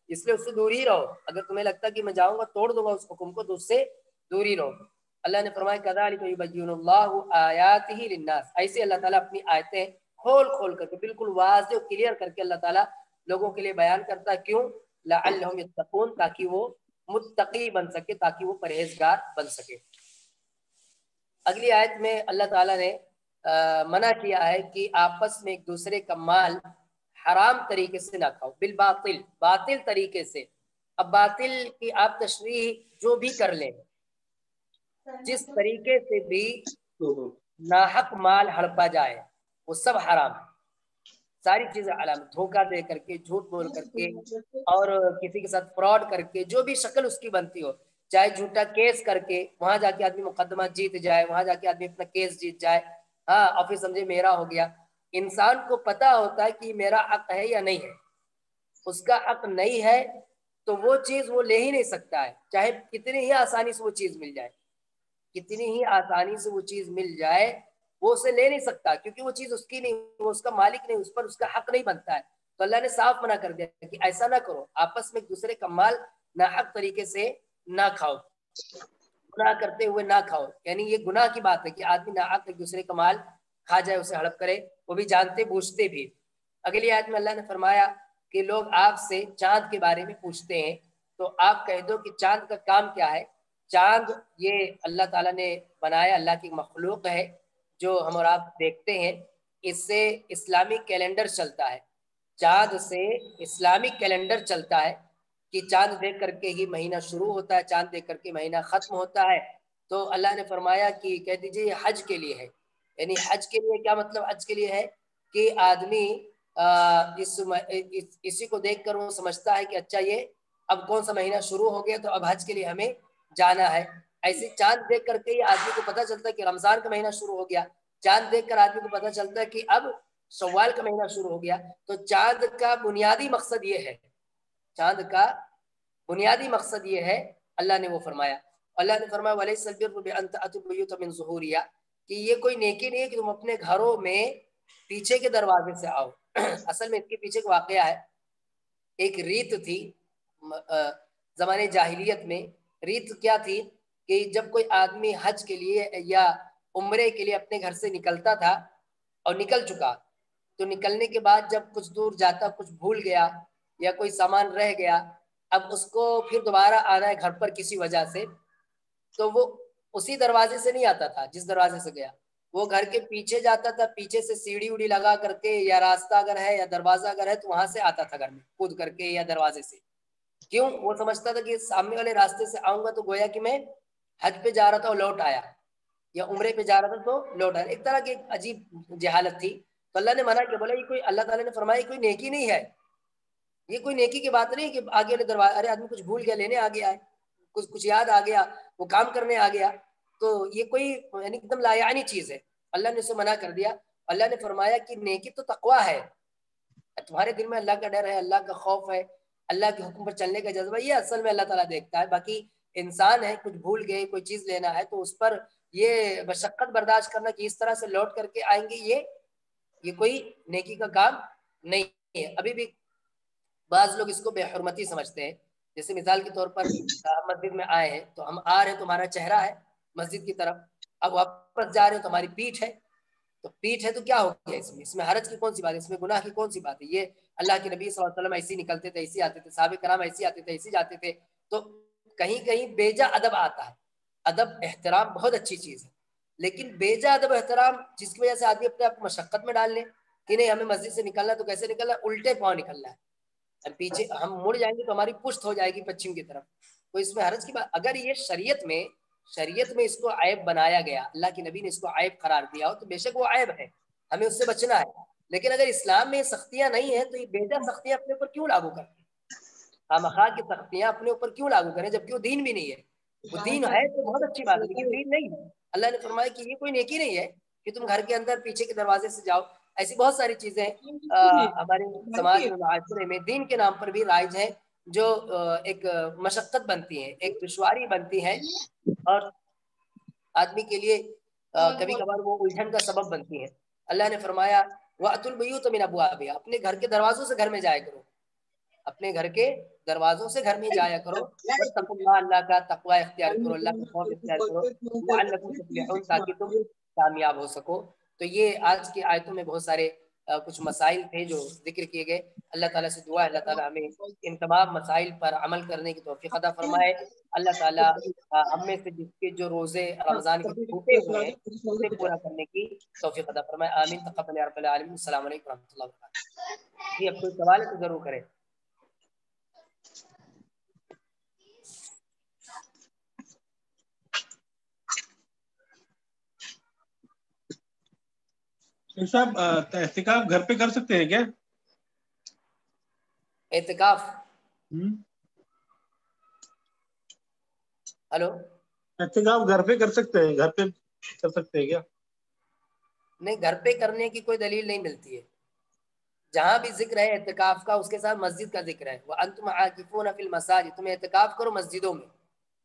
اس لیے اس سے دور ہی رہو. اگر تمہیں لگتا ہے کہ میں جاؤں گا توڑ دوں گا اس حکم کو تو اس سے دور ہی رہو. اللہ نے فرمایا کذالک یبین اللہ آیاتہ للناس، ایسے اللہ تعالیٰ اپنی آیتیں کھول کھول کر کے بالکل واضح اور کلیئر کر کے اللہ تعالیٰ لوگوں کے لیے بیان کرتا ہے. کیوں؟ لعلہم یتقون، تاکہ وہ متقی بن سکے، تاکہ وہ پرہیزگار بن سکے. اگلی آیت میں اللہ تعالیٰ نے منع کیا ہے کہ آپس میں ایک دوسرے کا مال حرام طریقے سے نہ کھاؤ، بالباطل، باطل طریقے سے. اب باطل کی آپ تشریح جو بھی کر لیں، جس طریقے سے بھی ناحق مال ہڑپا جائے وہ سب حرام ہے. ساری چیزیں حرام، دھوکہ دے کر کے، جھوٹ بول کر کے، اور کسی کے ساتھ فراڈ کر کے، جو بھی شکل اس کی بنتی ہو، چاہے جھوٹا کیس کر کے وہاں جا کے آدمی مقدمہ جیت جائے، وہاں جا کے آدمی اپنا کیس جیت جائے، ہاں، اور پھر سمجھے میرا ہو گیا. انسان کو پتا ہوتا ہے کہ میرا حق ہے یا نہیں ہے. اس کا حق نہیں ہے تو وہ چیز وہ لے ہی نہیں سکتا ہے، چاہے کتنی ہی آسانی سے وہ چیز مل جائے، کتنی ہی آسانی سے وہ چیز مل جائے، وہ اسے لے نہیں سکتا، کیونکہ وہ چیز اس کی نہیں، وہ اس کا مالک نہیں، اس پر اس کا حق نہیں بنتا ہے. تو اللہ نے صاف منع کر دیا کہ ایسا نہ کرو، آپس میں ایک دوسرے کا مال ناحق طریقے سے نہ کھاؤ، گناہ کرتے ہوئے نہ کھاؤ. یعنی یہ گناہ کی بات ہے کہ آدمی ناحق ایک دوسرے کا مال کھا جائے، اسے ہڑپ کرے، وہ بھی جانتے بوجھتے بھی. اگلی آیت میں اللہ نے فرمایا کہ لوگ آپ سے چاند کے بارے میں پوچھتے ہیں تو آپ کہہ دو کہ چاند کا کام کیا ہے. چاند یہ اللہ تعالیٰ نے بنایا، اللہ کی مخلوق ہے جو ہم اور آپ دیکھتے ہیں. اس سے اسلامی کیلنڈر چلتا ہے، چاند سے اسلامی کیلنڈر چلتا ہے کہ چاند دیکھ کر کے ہی مہینہ شروع ہوتا ہے، چاند دیکھ کر کے مہینہ ختم ہوتا ہے. تو اللہ نے فرمایا کہ کہہ دیجیے یہ حج کے لیے ہے. یعنی حج کے لیے کیا مطلب؟ حج کے لیے ہے کہ آدمی اسی کو دیکھ کر وہ سمجھتا ہے کہ اچھا یہ اب کون سا مہینہ شروع ہو گیا تو اب حج کے لیے ہمیں جانا ہے. ایسے چاند دیکھ کر کے ہی آدمی کو پتہ چلتا ہے کہ رمضان کا مہینہ شروع ہو گیا. چاند دیکھ کر آدمی کو پتہ چلتا ہے کہ اب شوال کا مہینہ شروع ہو گیا. تو چاند کا بنیادی مقصد یہ ہے، چاند کا بنیادی مقصد یہ ہے، اللہ نے وہ فرمایا. اللہ نے فرمایا وَلَيْسَ الْبِرُّ بِأَن تَأْتُوا الْبُيُوتَ مِن ظُهُورِهَا، کہ یہ کوئی نیکی نہیں ہے کہ تم اپنے گھروں میں پیچھے کے دروازے سے آؤ. اصل میں اس کے پیچھے ایک واقعہ ہے. ایک ریت تھی زمانے جاہلیت میں. ریت کیا تھی کہ جب کوئی آدمی حج کے لیے یا عمرے کے لیے اپنے گھر سے نکلتا تھا اور نکل چکا، تو نکلنے کے بعد جب کچھ دور جاتا، کچھ بھول گیا یا کوئی سامان رہ گیا، اب اس کو پھر دوبارہ آنا ہے گھر پر کسی وجہ سے، تو وہ اسی دروازے سے نہیں آتا تھا جس دروازے سے گیا، وہ گھر کے پیچھے جاتا تھا، پیچھے سے سیڑھی اڑی لگا کر کے، یا راستہ اگر ہے یا دروازہ اگر ہے تو وہاں سے آتا تھا گھر میں کود کر کے یا دروازے سے. کیوں؟ وہ سمجھتا تھا کہ سامنے والے راستے سے آؤں گا تو گویا کہ میں حج پہ جا رہا تھا اور لوٹ آیا، یا عمرے پہ جا رہا تھا تو لوٹ آیا. ایک طرح کی عجیب جہالت تھی. تو اللہ نے منع کیا، بولا یہ کوئی، اللہ تعالیٰ نے فرمایا یہ کوئی نیکی نہیں ہے، یہ کوئی نیکی کی بات نہیں کہ آگے والے دروازے، ارے آدمی کچھ بھول گیا لینے آ گیا ہے، کچھ یاد آ گیا وہ کام کرنے آ گیا، تو یہ کوئی یعنی ایک دم لا یعنی چیز ہے. اللہ نے اسے منع کر دیا. اللہ نے فرمایا کہ نیکی تو تقویٰ ہے، تمہارے دل میں اللہ کا ڈر ہے، اللہ کا خوف ہے، اللہ کے حکم پر چلنے کا جذبہ، یہ اصل میں اللہ تعالیٰ دیکھتا ہے. باقی انسان ہے، کچھ بھول گئے، کوئی چیز لینا ہے تو اس پر یہ مشقت برداشت کرنا کہ اس طرح سے لوٹ کر کے آئیں گے، یہ کوئی نیکی کا کام نہیں ہے. ابھی بھی بعض لوگ اس کو بے حرمتی سمجھتے ہیں. جیسے مثال کے طور پر ہم مسجد میں آئے ہیں تو ہم آ رہے ہیں تو ہمارا چہرہ ہے مسجد کی طرف، اب واپس جا رہے ہیں تو ہماری پیٹھ ہے، تو پیٹھ ہے تو کیا ہو گیا؟ اس میں حرج کی کون سی بات ہے؟ اس میں گناہ کی کون سی بات ہے؟ یہ اللہ کے نبی صلی اللہ علیہ وسلم ایسے نکلتے تھے، ایسے آتے تھے، صحابہ کرام ایسے آتے تھے، ایسے جاتے تھے. تو کہیں کہیں بیجا ادب آتا ہے. ادب احترام بہت اچھی چیز ہے، لیکن بیجا ادب احترام جس کی وجہ سے آدمی اپنے آپ کو مشقت میں ڈال لے کہ نہیں ہمیں مسجد سے نکلنا تو کیسے نکلنا ہے؟ الٹے پاؤں نکلنا ہے. پیچھے ہم مڑ جائیں گے تو ہماری پشت ہو جائے گی پچھم کی طرف. تو اس میں حرج کی بات، اگر یہ شریعت میں اس کو عیب بنایا گیا، اللہ کے نبی نے اس کو عیب قرار دیا ہو تو بے شک وہ عیب ہے، ہمیں اس سے بچنا ہے. لیکن اگر اسلام میں یہ سختیاں نہیں ہیں تو یہ بیجا سختیاں اپنے اوپر کیوں لاگو کرتے ہیں؟ خواہ کی سختیاں اپنے اوپر کیوں لاگو کریں جبکہ وہ دین بھی نہیں ہے؟ وہ دین ہے تو بہت اچھی بات ہے، لیکن دین نہیں ہے. اللہ نے فرمایا کہ یہ کوئی نیکی نہیں ہے کہ تم گھر کے اندر پیچھے کے دروازے سے جاؤ. ایسی بہت ساری چیزیں ہمارے سماج میں معاشرے میں دین کے نام پر بھی رائج ہیں جو ایک مشقت بنتی ہیں، ایک دشواری بنتی ہیں، اور آدمی کے لیے کبھی کبھار وہ الجھن کا سبب بنتی ہیں. اللہ نے فرمایا وَأْتُوا الْبُيُوتَ مِنْ أَبْوَابِهَا، اپنے گھر کے دروازوں سے گھر میں جایا کرو. اپنے گھر کے دروازوں سے گھر میں جایا کرو، واتقوا اللہ، اللہ کا تقوی اختیار کرو، اللہ کا خوف اختیار کرو، لعلکم تفلحون، تاکہ تم کامیاب ہو سکو۔ تو یہ آج کی آیتوں میں بہت سارے کچھ مسائل تھے جو ذکر کیے گئے۔ اللہ تعالیٰ سے دعا ہے اللہ تعالیٰ ہمیں ان تمام مسائل پر عمل کرنے کی توفیق عطا فرمائے۔ اللہ تعالیٰ ہم میں سے جس کے جو روزے رمضان کے چھوٹے ہوئے ہیں اسے پورا کرنے کی توفیق عطا فرمائے، آمین تقبل یا رب العالمین۔ السلام علیکم و رحمۃ اللہ وبرکاتہ۔ جی اب کوئی سوال ہے تو ضرور کریں۔ صاحب اعتکاف گھر پہ کر سکتے ہیں کیا؟ اعتکاف، ہلو، اعتکاف گھر پہ کر سکتے ہیں، گھر پہ کر سکتے ہیں کیا؟ نہیں، گھر پہ کرنے کی کوئی دلیل نہیں ملتی ہے۔ جہاں بھی ذکر ہے اعتکاف کا اس کے ساتھ مسجد کا ذکر ہے، وَأَنْتُمْ عَاكِفُونَ فِي الْمَسَاجِدِ، تم اعتکاف کرو مسجدوں میں۔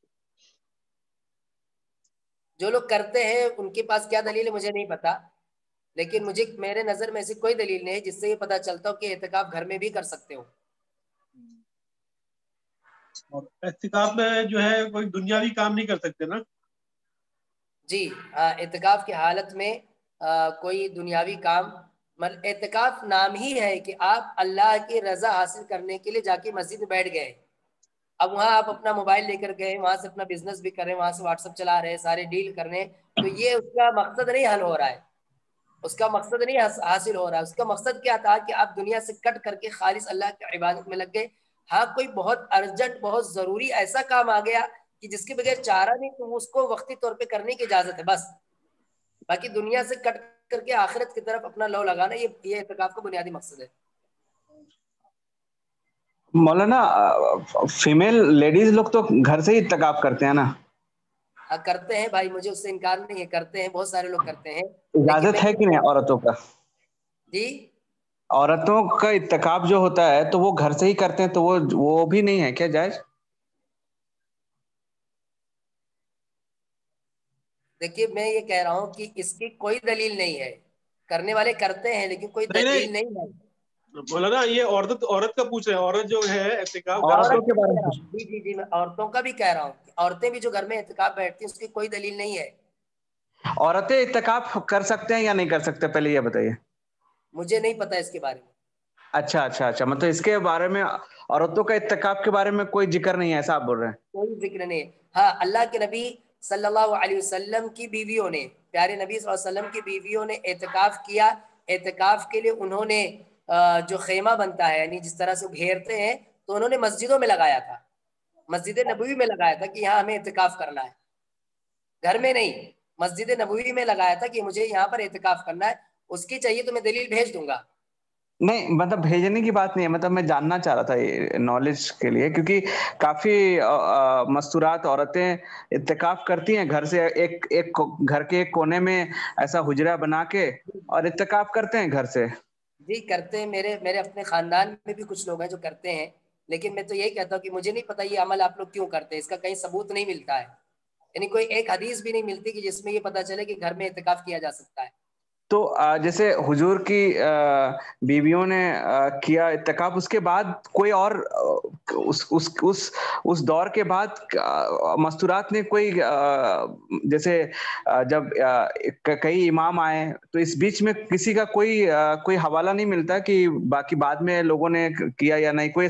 جو لوگ کرتے ہیں ان کے پاس کیا دلیل ہے مجھے نہیں پتا، لیکن مجھے میرے نظر میں ایسی کوئی دلیل نہیں ہے جس سے یہ پتا چلتا ہو کہ اعتکاف گھر میں بھی کر سکتے ہو۔ اور اعتکاف میں جو ہے کوئی دنیاوی کام نہیں کر سکتے نا؟ جی ہاں، اعتکاف کی حالت میں کوئی دنیاوی کام، اعتکاف نام ہی ہے کہ آپ اللہ کی رضا حاصل کرنے کے لیے جا کے مسجد میں بیٹھ گئے۔ اب وہاں آپ اپنا موبائل لے کر گئے، وہاں سے اپنا بزنس بھی کر رہے ہیں، وہاں سے واٹس ایپ چلا رہے ہیں، سارے ڈیل کر رہے ہیں، تو یہ اس کا مقصد نہیں حل ہو رہا ہے، اس کا مقصد نہیں حاصل ہو رہا ہے۔ اس کا مقصد کیا تھا کہ آپ دنیا سے کٹ کر کے خالص اللہ کی عبادت میں لگ گئے۔ ہاں کوئی بہت ارجنٹ، بہت ضروری ایسا کام آ گیا کہ جس کے بغیر چارہ نہیں، تو اس کو وقتی طور پہ کرنے کی اجازت ہے بس، باقی دنیا سے کٹ کر کے آخرت کی طرف اپنا لو لگانا یہ اعتکاف کا بنیادی مقصد ہے۔ مولانا فیمیل لیڈیز لوگ تو گھر سے ہی اعتکاف کرتے ہیں نا؟ کرتے ہیں بھائی، مجھے اس سے انکار نہیں ہے، کرتے ہیں، بہت سارے لوگ کرتے ہیں، لیکن اجازت ہے کہ نہیں عورتوں کا؟ جی عورتوں کا اعتکاف جو ہوتا ہے تو وہ گھر سے ہی کرتے ہیں، تو وہ بھی نہیں ہے کیا جائز؟ دیکھیے میں یہ کہہ رہا ہوں کہ اس کی کوئی دلیل نہیں ہے، کرنے والے کرتے ہیں لیکن کوئی دلیل نہیں ہے۔ بولا نا یہ عورت کا پوچھ رہے ہیں، عورت جو ہے اعتکاف عورتوں کے بارے میں جی جی جی، میں عورتوں کا بھی کہہ رہا ہوں کہ عورتیں بھی جو گھر میں اعتکاف بیٹھتی ہیں اس کی کوئی دلیل نہیں ہے۔ عورتیں اعتکاف کر سکتے ہیں یا نہیں کر سکتے، پہلے یہ بتائیے۔ مجھے نہیں پتا اس کے بارے میں۔ اچھا، مطلب اس کے بارے میں عورتوں کا اعتکاف کے بارے میں کوئی ذکر نہیں ہے، ایسا آپ بول رہے ہیں؟ کوئی ذکر نہیں ہے۔ ہاں، اللہ کے نبی صلی اللہ علیہ وسلم کی بیویوں نے، پیارے نبی صلی اللہ علیہ وسلم کی بیویوں نے اعتکاف کیا۔ اعتکاف کے لیے انہوں نے جو خیمہ بنتا ہے، یعنی جس طرح سے گھیرتے ہیں، تو انہوں نے مسجدوں میں لگایا تھا، مسجد نبوی میں لگایا تھا کہ یہاں ہمیں اعتکاف کرنا ہے، گھر میں نہیں، مسجد نبوی میں لگایا تھا کہ مجھے یہاں پر اعتکاف کرنا ہے۔ اس کی چاہیے تو میں دلیل بھیج دوں گا۔ نہیں، مطلب بھیجنے کی بات نہیں ہے، مطلب میں جاننا چاہ رہا تھا نالج کے لیے، کیونکہ کافی مستورات عورتیں اعتکاف کرتی ہیں گھر سے، ایک گھر کے ایک کونے میں ایسا حجرہ بنا کے اور اعتکاف کرتے ہیں گھر سے۔ جی کرتے ہیں، میرے اپنے خاندان میں بھی کچھ لوگ ہیں جو کرتے ہیں، لیکن میں تو یہی کہتا ہوں کہ مجھے نہیں پتا یہ عمل آپ لوگ کیوں کرتے ہیں، اس کا کہیں ثبوت نہیں ملتا ہے، یعنی کوئی ایک حدیث بھی نہیں ملتی کہ جس میں یہ پتا چلے کہ گھر میں اعتکاف کیا جا سکتا ہے۔ تو جیسے حضور کی بیویوں نے کیا اعتکاف، اس کے بعد کوئی اور اس دور کے بعد مستورات نے کوئی جیسے جب کئی امام آئے تو اس بیچ میں کسی کا کوئی حوالہ نہیں ملتا کہ باقی بعد میں لوگوں نے کیا یا نہیں، کوئی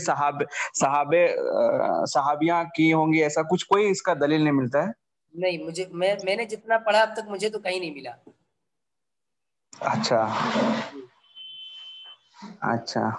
صحابیاں کی ہوں گی، ایسا کچھ کوئی اس کا دلیل نہیں ملتا ہے؟ نہیں، میں نے جتنا پڑھا اب تک مجھے تو کہیں نہیں ملا۔ اچھا اچھا،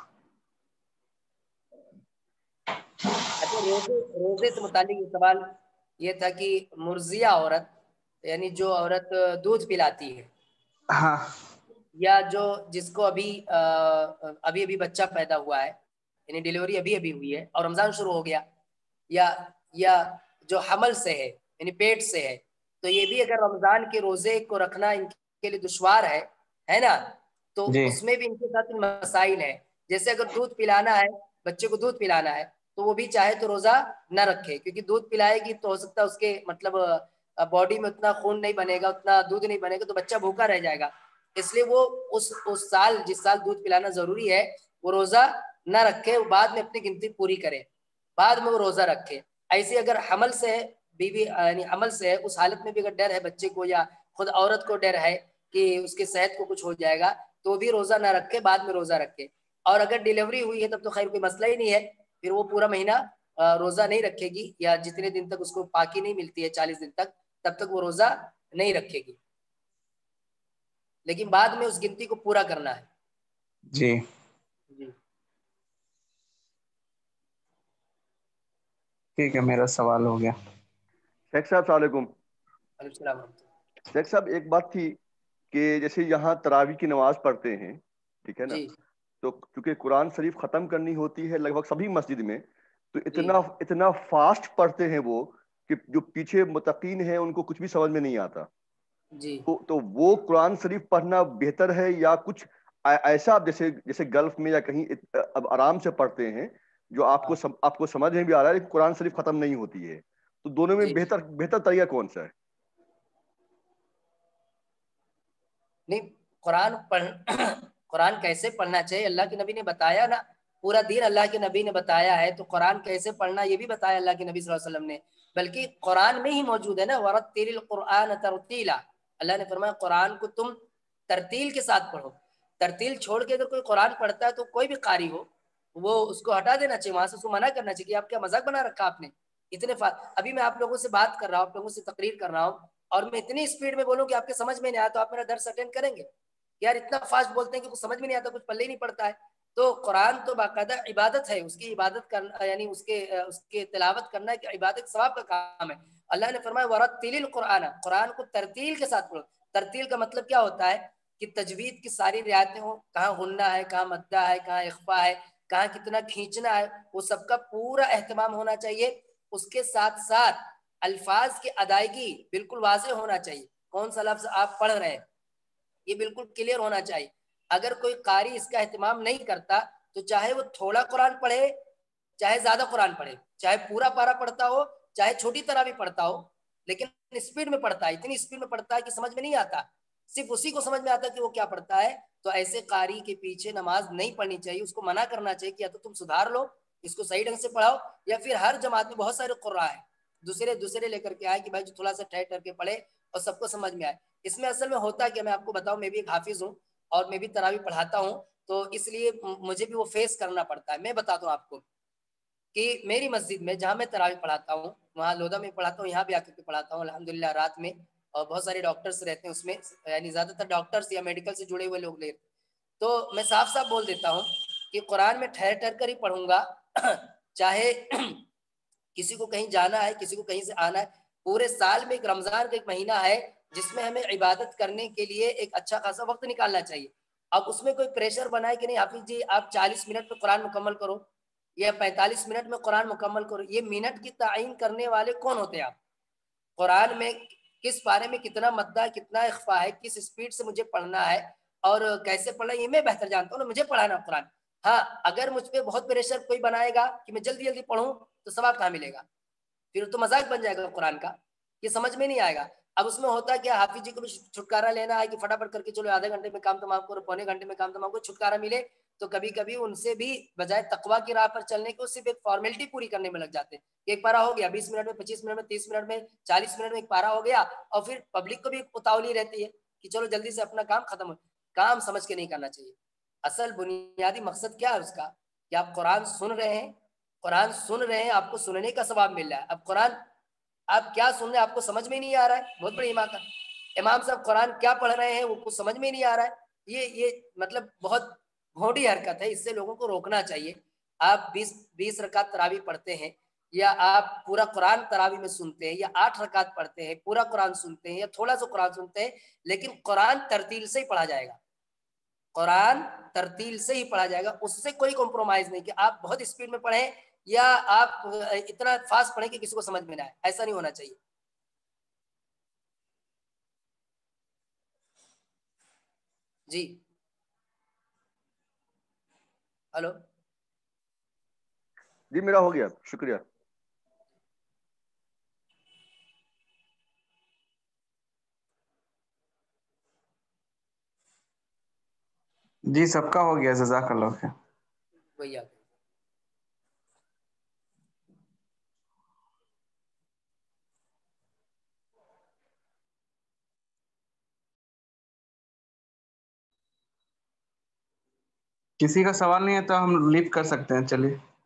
روزے سے متعلق یہ سوال یہ تھا کہ مرضیہ عورت، یعنی جو عورت دودھ پلاتی ہے، ہاں، یا جس کو ابھی بچہ پیدا ہوا ہے، یعنی ڈیلیوری ابھی ہوئی ہے اور رمضان شروع ہو گیا، یا جو حمل سے ہے یعنی پیٹ سے ہے، تو یہ بھی اگر رمضان کے روزے کو رکھنا ان کے لیے دشوار ہے نا، تو جی اس میں بھی ان کے ساتھ مسائل ہیں۔ جیسے اگر دودھ پلانا ہے، بچے کو دودھ پلانا ہے، تو وہ بھی چاہے تو روزہ نہ رکھے، کیونکہ دودھ پلائے گی تو ہو سکتا ہے اس کے مطلب باڈی میں اتنا خون نہیں بنے گا، اتنا دودھ نہیں بنے گا، تو بچہ بھوکا رہ جائے گا، اس لیے وہ اس سال جس سال دودھ پلانا ضروری ہے وہ روزہ نہ رکھے, بعد میں اپنی گنتی پوری کرے, بعد میں وہ روزہ رکھے. ایسے اگر حمل سے ہے بیوی, یعنی حمل سے ہے, اس حالت میں بھی اگر ڈر ہے بچے کو یا خود عورت کو ڈر ہے کہ اس کے صحت کو کچھ ہو جائے گا, تو بھی روزہ نہ رکھے, بعد میں روزہ رکھے. اور اگر ڈیلیوری ہوئی ہے تب تو خیر کوئی مسئلہ ہی نہیں ہے, پھر وہ پورا مہینہ روزہ نہیں رکھے گی, یا جتنے دن تک اس کو پاکی نہیں ملتی ہے 40 دن تک, تب تک وہ روزہ نہیں رکھے گی, لیکن بعد میں اس گنتی کو پورا کرنا ہے. جی جی ٹھیک ہے, میرا سوال ہو گیا. شیخ صاحب السلام علیکم. علیکم السلام. شیخ صاحب ایک بات تھی کہ جیسے یہاں تراویح کی نماز پڑھتے ہیں, ٹھیک ہے نا, جی تو چونکہ قرآن شریف ختم کرنی ہوتی ہے لگ بھگ سبھی مسجد میں, تو جی اتنا فاسٹ پڑھتے ہیں وہ کہ جو پیچھے متقین ہیں ان کو کچھ بھی سمجھ میں نہیں آتا. جی تو وہ قرآن شریف پڑھنا بہتر ہے یا کچھ ایسا آپ جیسے گلف میں یا کہیں اب آرام سے پڑھتے ہیں جو آپ کو سمجھ میں بھی آ رہا ہے لیکن قرآن شریف ختم نہیں ہوتی ہے, تو دونوں میں جی بہتر طریقہ کون سا ہے؟ نہیں, قرآن کیسے پڑھنا چاہیے اللہ کے نبی نے بتایا نا, پورا دین اللہ کے نبی نے بتایا ہے, تو قرآن کیسے پڑھنا یہ بھی بتایا اللہ کے نبی صلی اللہ علیہ وسلم نے, بلکہ قرآن میں ہی موجود ہے نا, وَرَتِّلِ الْقُرْآنَ تَرْتِيلًا, اللہ نے فرمایا قرآن کو تم ترتیل کے ساتھ پڑھو. ترتیل چھوڑ کے اگر کوئی قرآن پڑھتا ہے تو کوئی بھی قاری ہو وہ اس کو ہٹا دینا چاہیے, وہاں سے اس کو منع کرنا چاہیے کہ آپ کیا مذاق بنا رکھا آپ نے اتنے ابھی میں آپ لوگوں سے بات کر رہا ہوں, آپ لوگوں سے تقریر کر رہا ہوں, اور میں اتنی اسپیڈ میں بولوں کہ آپ کے سمجھ میں نہیں آیا, تو آپ میرا درس اٹینڈ کریں گے؟ یار اتنا فاسٹ بولتے ہیں کہ کچھ سمجھ میں نہیں آتا, کچھ پلے ہی نہیں پڑتا ہے. تو قرآن تو باقاعدہ عبادت ہے, اس کی عبادت کرنا یعنی اس کے تلاوت کرنا ایک عبادت ثواب کا کام ہے. اللہ نے فرمایا وَرَتِّلِ الْقُرْآنَ, قرآن کو ترتیل کے ساتھ پڑھو. ترتیل کا مطلب کیا ہوتا ہے کہ تجوید کی ساری رعایتیں ہوں, کہاں غنہ ہے, کہاں مدہ ہے, کہاں اخفا ہے, کہاں کتنا کھینچنا ہے, وہ سب کا پورا اہتمام ہونا چاہیے. اس کے ساتھ ساتھ الفاظ کی ادائیگی بالکل واضح ہونا چاہیے, کون سا لفظ آپ پڑھ رہے ہیں یہ بالکل کلیئر ہونا چاہیے. اگر کوئی قاری اس کا اہتمام نہیں کرتا تو چاہے وہ تھوڑا قرآن پڑھے, چاہے زیادہ قرآن پڑھے, چاہے پورا پارا پڑھتا ہو, چاہے چھوٹی طرح بھی پڑھتا ہو, لیکن اسپیڈ میں پڑھتا ہے, اتنی اسپیڈ میں پڑھتا ہے کہ سمجھ میں نہیں آتا, صرف اسی کو سمجھ میں آتا ہے کہ وہ کیا پڑھتا ہے. تو ایسے قاری کے پیچھے نماز نہیں پڑھنی چاہیے, اس کو منع کرنا چاہیے کہ یا تو تم سدھار لو, اس کو صحیح ڈھنگ سے پڑھاؤ, یا پھر ہر جماعت میں بہت سارے قراء ہیں دوسرے لے کر کے آئے کہ بھائی جو تھوڑا سا ٹھہر کر کے پڑھے اور سب کو سمجھ میں آئے. اس میں اصل میں ہوتا کہ میں آپ کو بتاؤں, میں بھی ایک حافظ ہوں اور میں بھی تراویح پڑھاتا ہوں, تو اس لیے مجھے بھی وہ فیس کرنا پڑتا ہے. میں بتاتا ہوں آپ کو کہ میری مسجد میں جہاں میں تراویح پڑھاتا ہوں, وہاں لودھا میں پڑھاتا ہوں, یہاں بھی آ کر کے پڑھاتا ہوں الحمدللہ رات میں, اور بہت سارے ڈاکٹرس رہتے ہیں اس میں, یعنی زیادہ تر ڈاکٹرس یا میڈیکل سے جڑے ہوئے لوگ لیتے. تو میں صاف صاف بول دیتا ہوں کہ قرآن میں ٹھہر کر ہی پڑھوں گا, چاہے کسی کو کہیں جانا ہے, کسی کو کہیں سے آنا ہے. پورے سال میں ایک رمضان کا ایک مہینہ ہے جس میں ہمیں عبادت کرنے کے لیے ایک اچھا خاصا وقت نکالنا چاہیے. اب اس میں کوئی پریشر بنائے کہ نہیں حافظ جی آپ 40 منٹ میں قرآن مکمل کرو یا 45 منٹ میں قرآن مکمل کرو, یہ منٹ کی تعین کرنے والے کون ہوتے ہیں آپ؟ قرآن میں کس پارے میں کتنا مدہ ہے, کتنا اخفا ہے, کس اسپیڈ سے مجھے پڑھنا ہے اور کیسے پڑھنا ہے, یہ میں بہتر جانتا ہوں نا, مجھے پڑھانا قرآن. ہاں اگر مجھ پہ بہت پریشر کوئی بنائے گا کہ میں جلدی جلدی پڑھوں تو ثواب کہاں ملے گا, پھر تو مذاق بن جائے گا قرآن کا, یہ سمجھ میں نہیں آئے گا. اب اس میں ہوتا ہے کہ حافظ جی کو بھی چھٹکارا لینا ہے کہ فٹافٹ کر کے چلو آدھے گھنٹے میں کام تمام کرو, پونے گھنٹے میں کام تمام کرو, چھٹکارا ملے. تو کبھی کبھی ان سے بھی بجائے تقویٰ کی راہ پر چلنے کے صرف ایک فارمیلٹی پوری کرنے میں لگ جاتے ہیں. ایک پارا ہو گیا 20 منٹ میں, 25 منٹ میں, 30 منٹ میں, 40 منٹ میں ایک پارا ہو گیا, اور پھر پبلک کو بھی اتاولی رہتی ہے کہ چلو جلدی سے اپنا کام ختم ہو. کام سمجھ کے نہیں کرنا چاہیے. اصل بنیادی مقصد کیا ہے اس کا کہ آپ قرآن سن رہے ہیں, آپ کو سننے کا ثواب مل رہا ہے. اب قرآن آپ کیا سن رہے ہیں آپ کو سمجھ میں نہیں آ رہا ہے, بہت بڑی حماقت. امام صاحب قرآن کیا پڑھ رہے ہیں وہ کچھ سمجھ میں نہیں آ رہا ہے, یہ مطلب بہت بھونڈی حرکت ہے, اس سے لوگوں کو روکنا چاہیے. آپ 20 رکعت تراویح پڑھتے ہیں, یا آپ پورا قرآن تراویح میں سنتے ہیں, یا 8 رکعت پڑھتے ہیں, پورا قرآن سنتے ہیں, یا تھوڑا سا قرآن سنتے ہیں, لیکن قرآن ترتیل سے ہی پڑھا جائے گا. قرآن ترتیل سے ہی پڑھا جائے گا, اس سے کوئی کمپرومائز نہیں کہ آپ بہت اسپیڈ میں پڑھیں یا آپ اتنا فاسٹ پڑھیں کہ کسی کو سمجھ میں نہ آئے. ایسا نہیں ہونا چاہیے. جی ہلو, جی میرا ہو گیا, شکریہ. جی سب کا ہو گیا, جزاک اللہ خیر. وہی آپ किसी का सवाल नहीं है तो हम लीव कर सकते हैं, चलिए.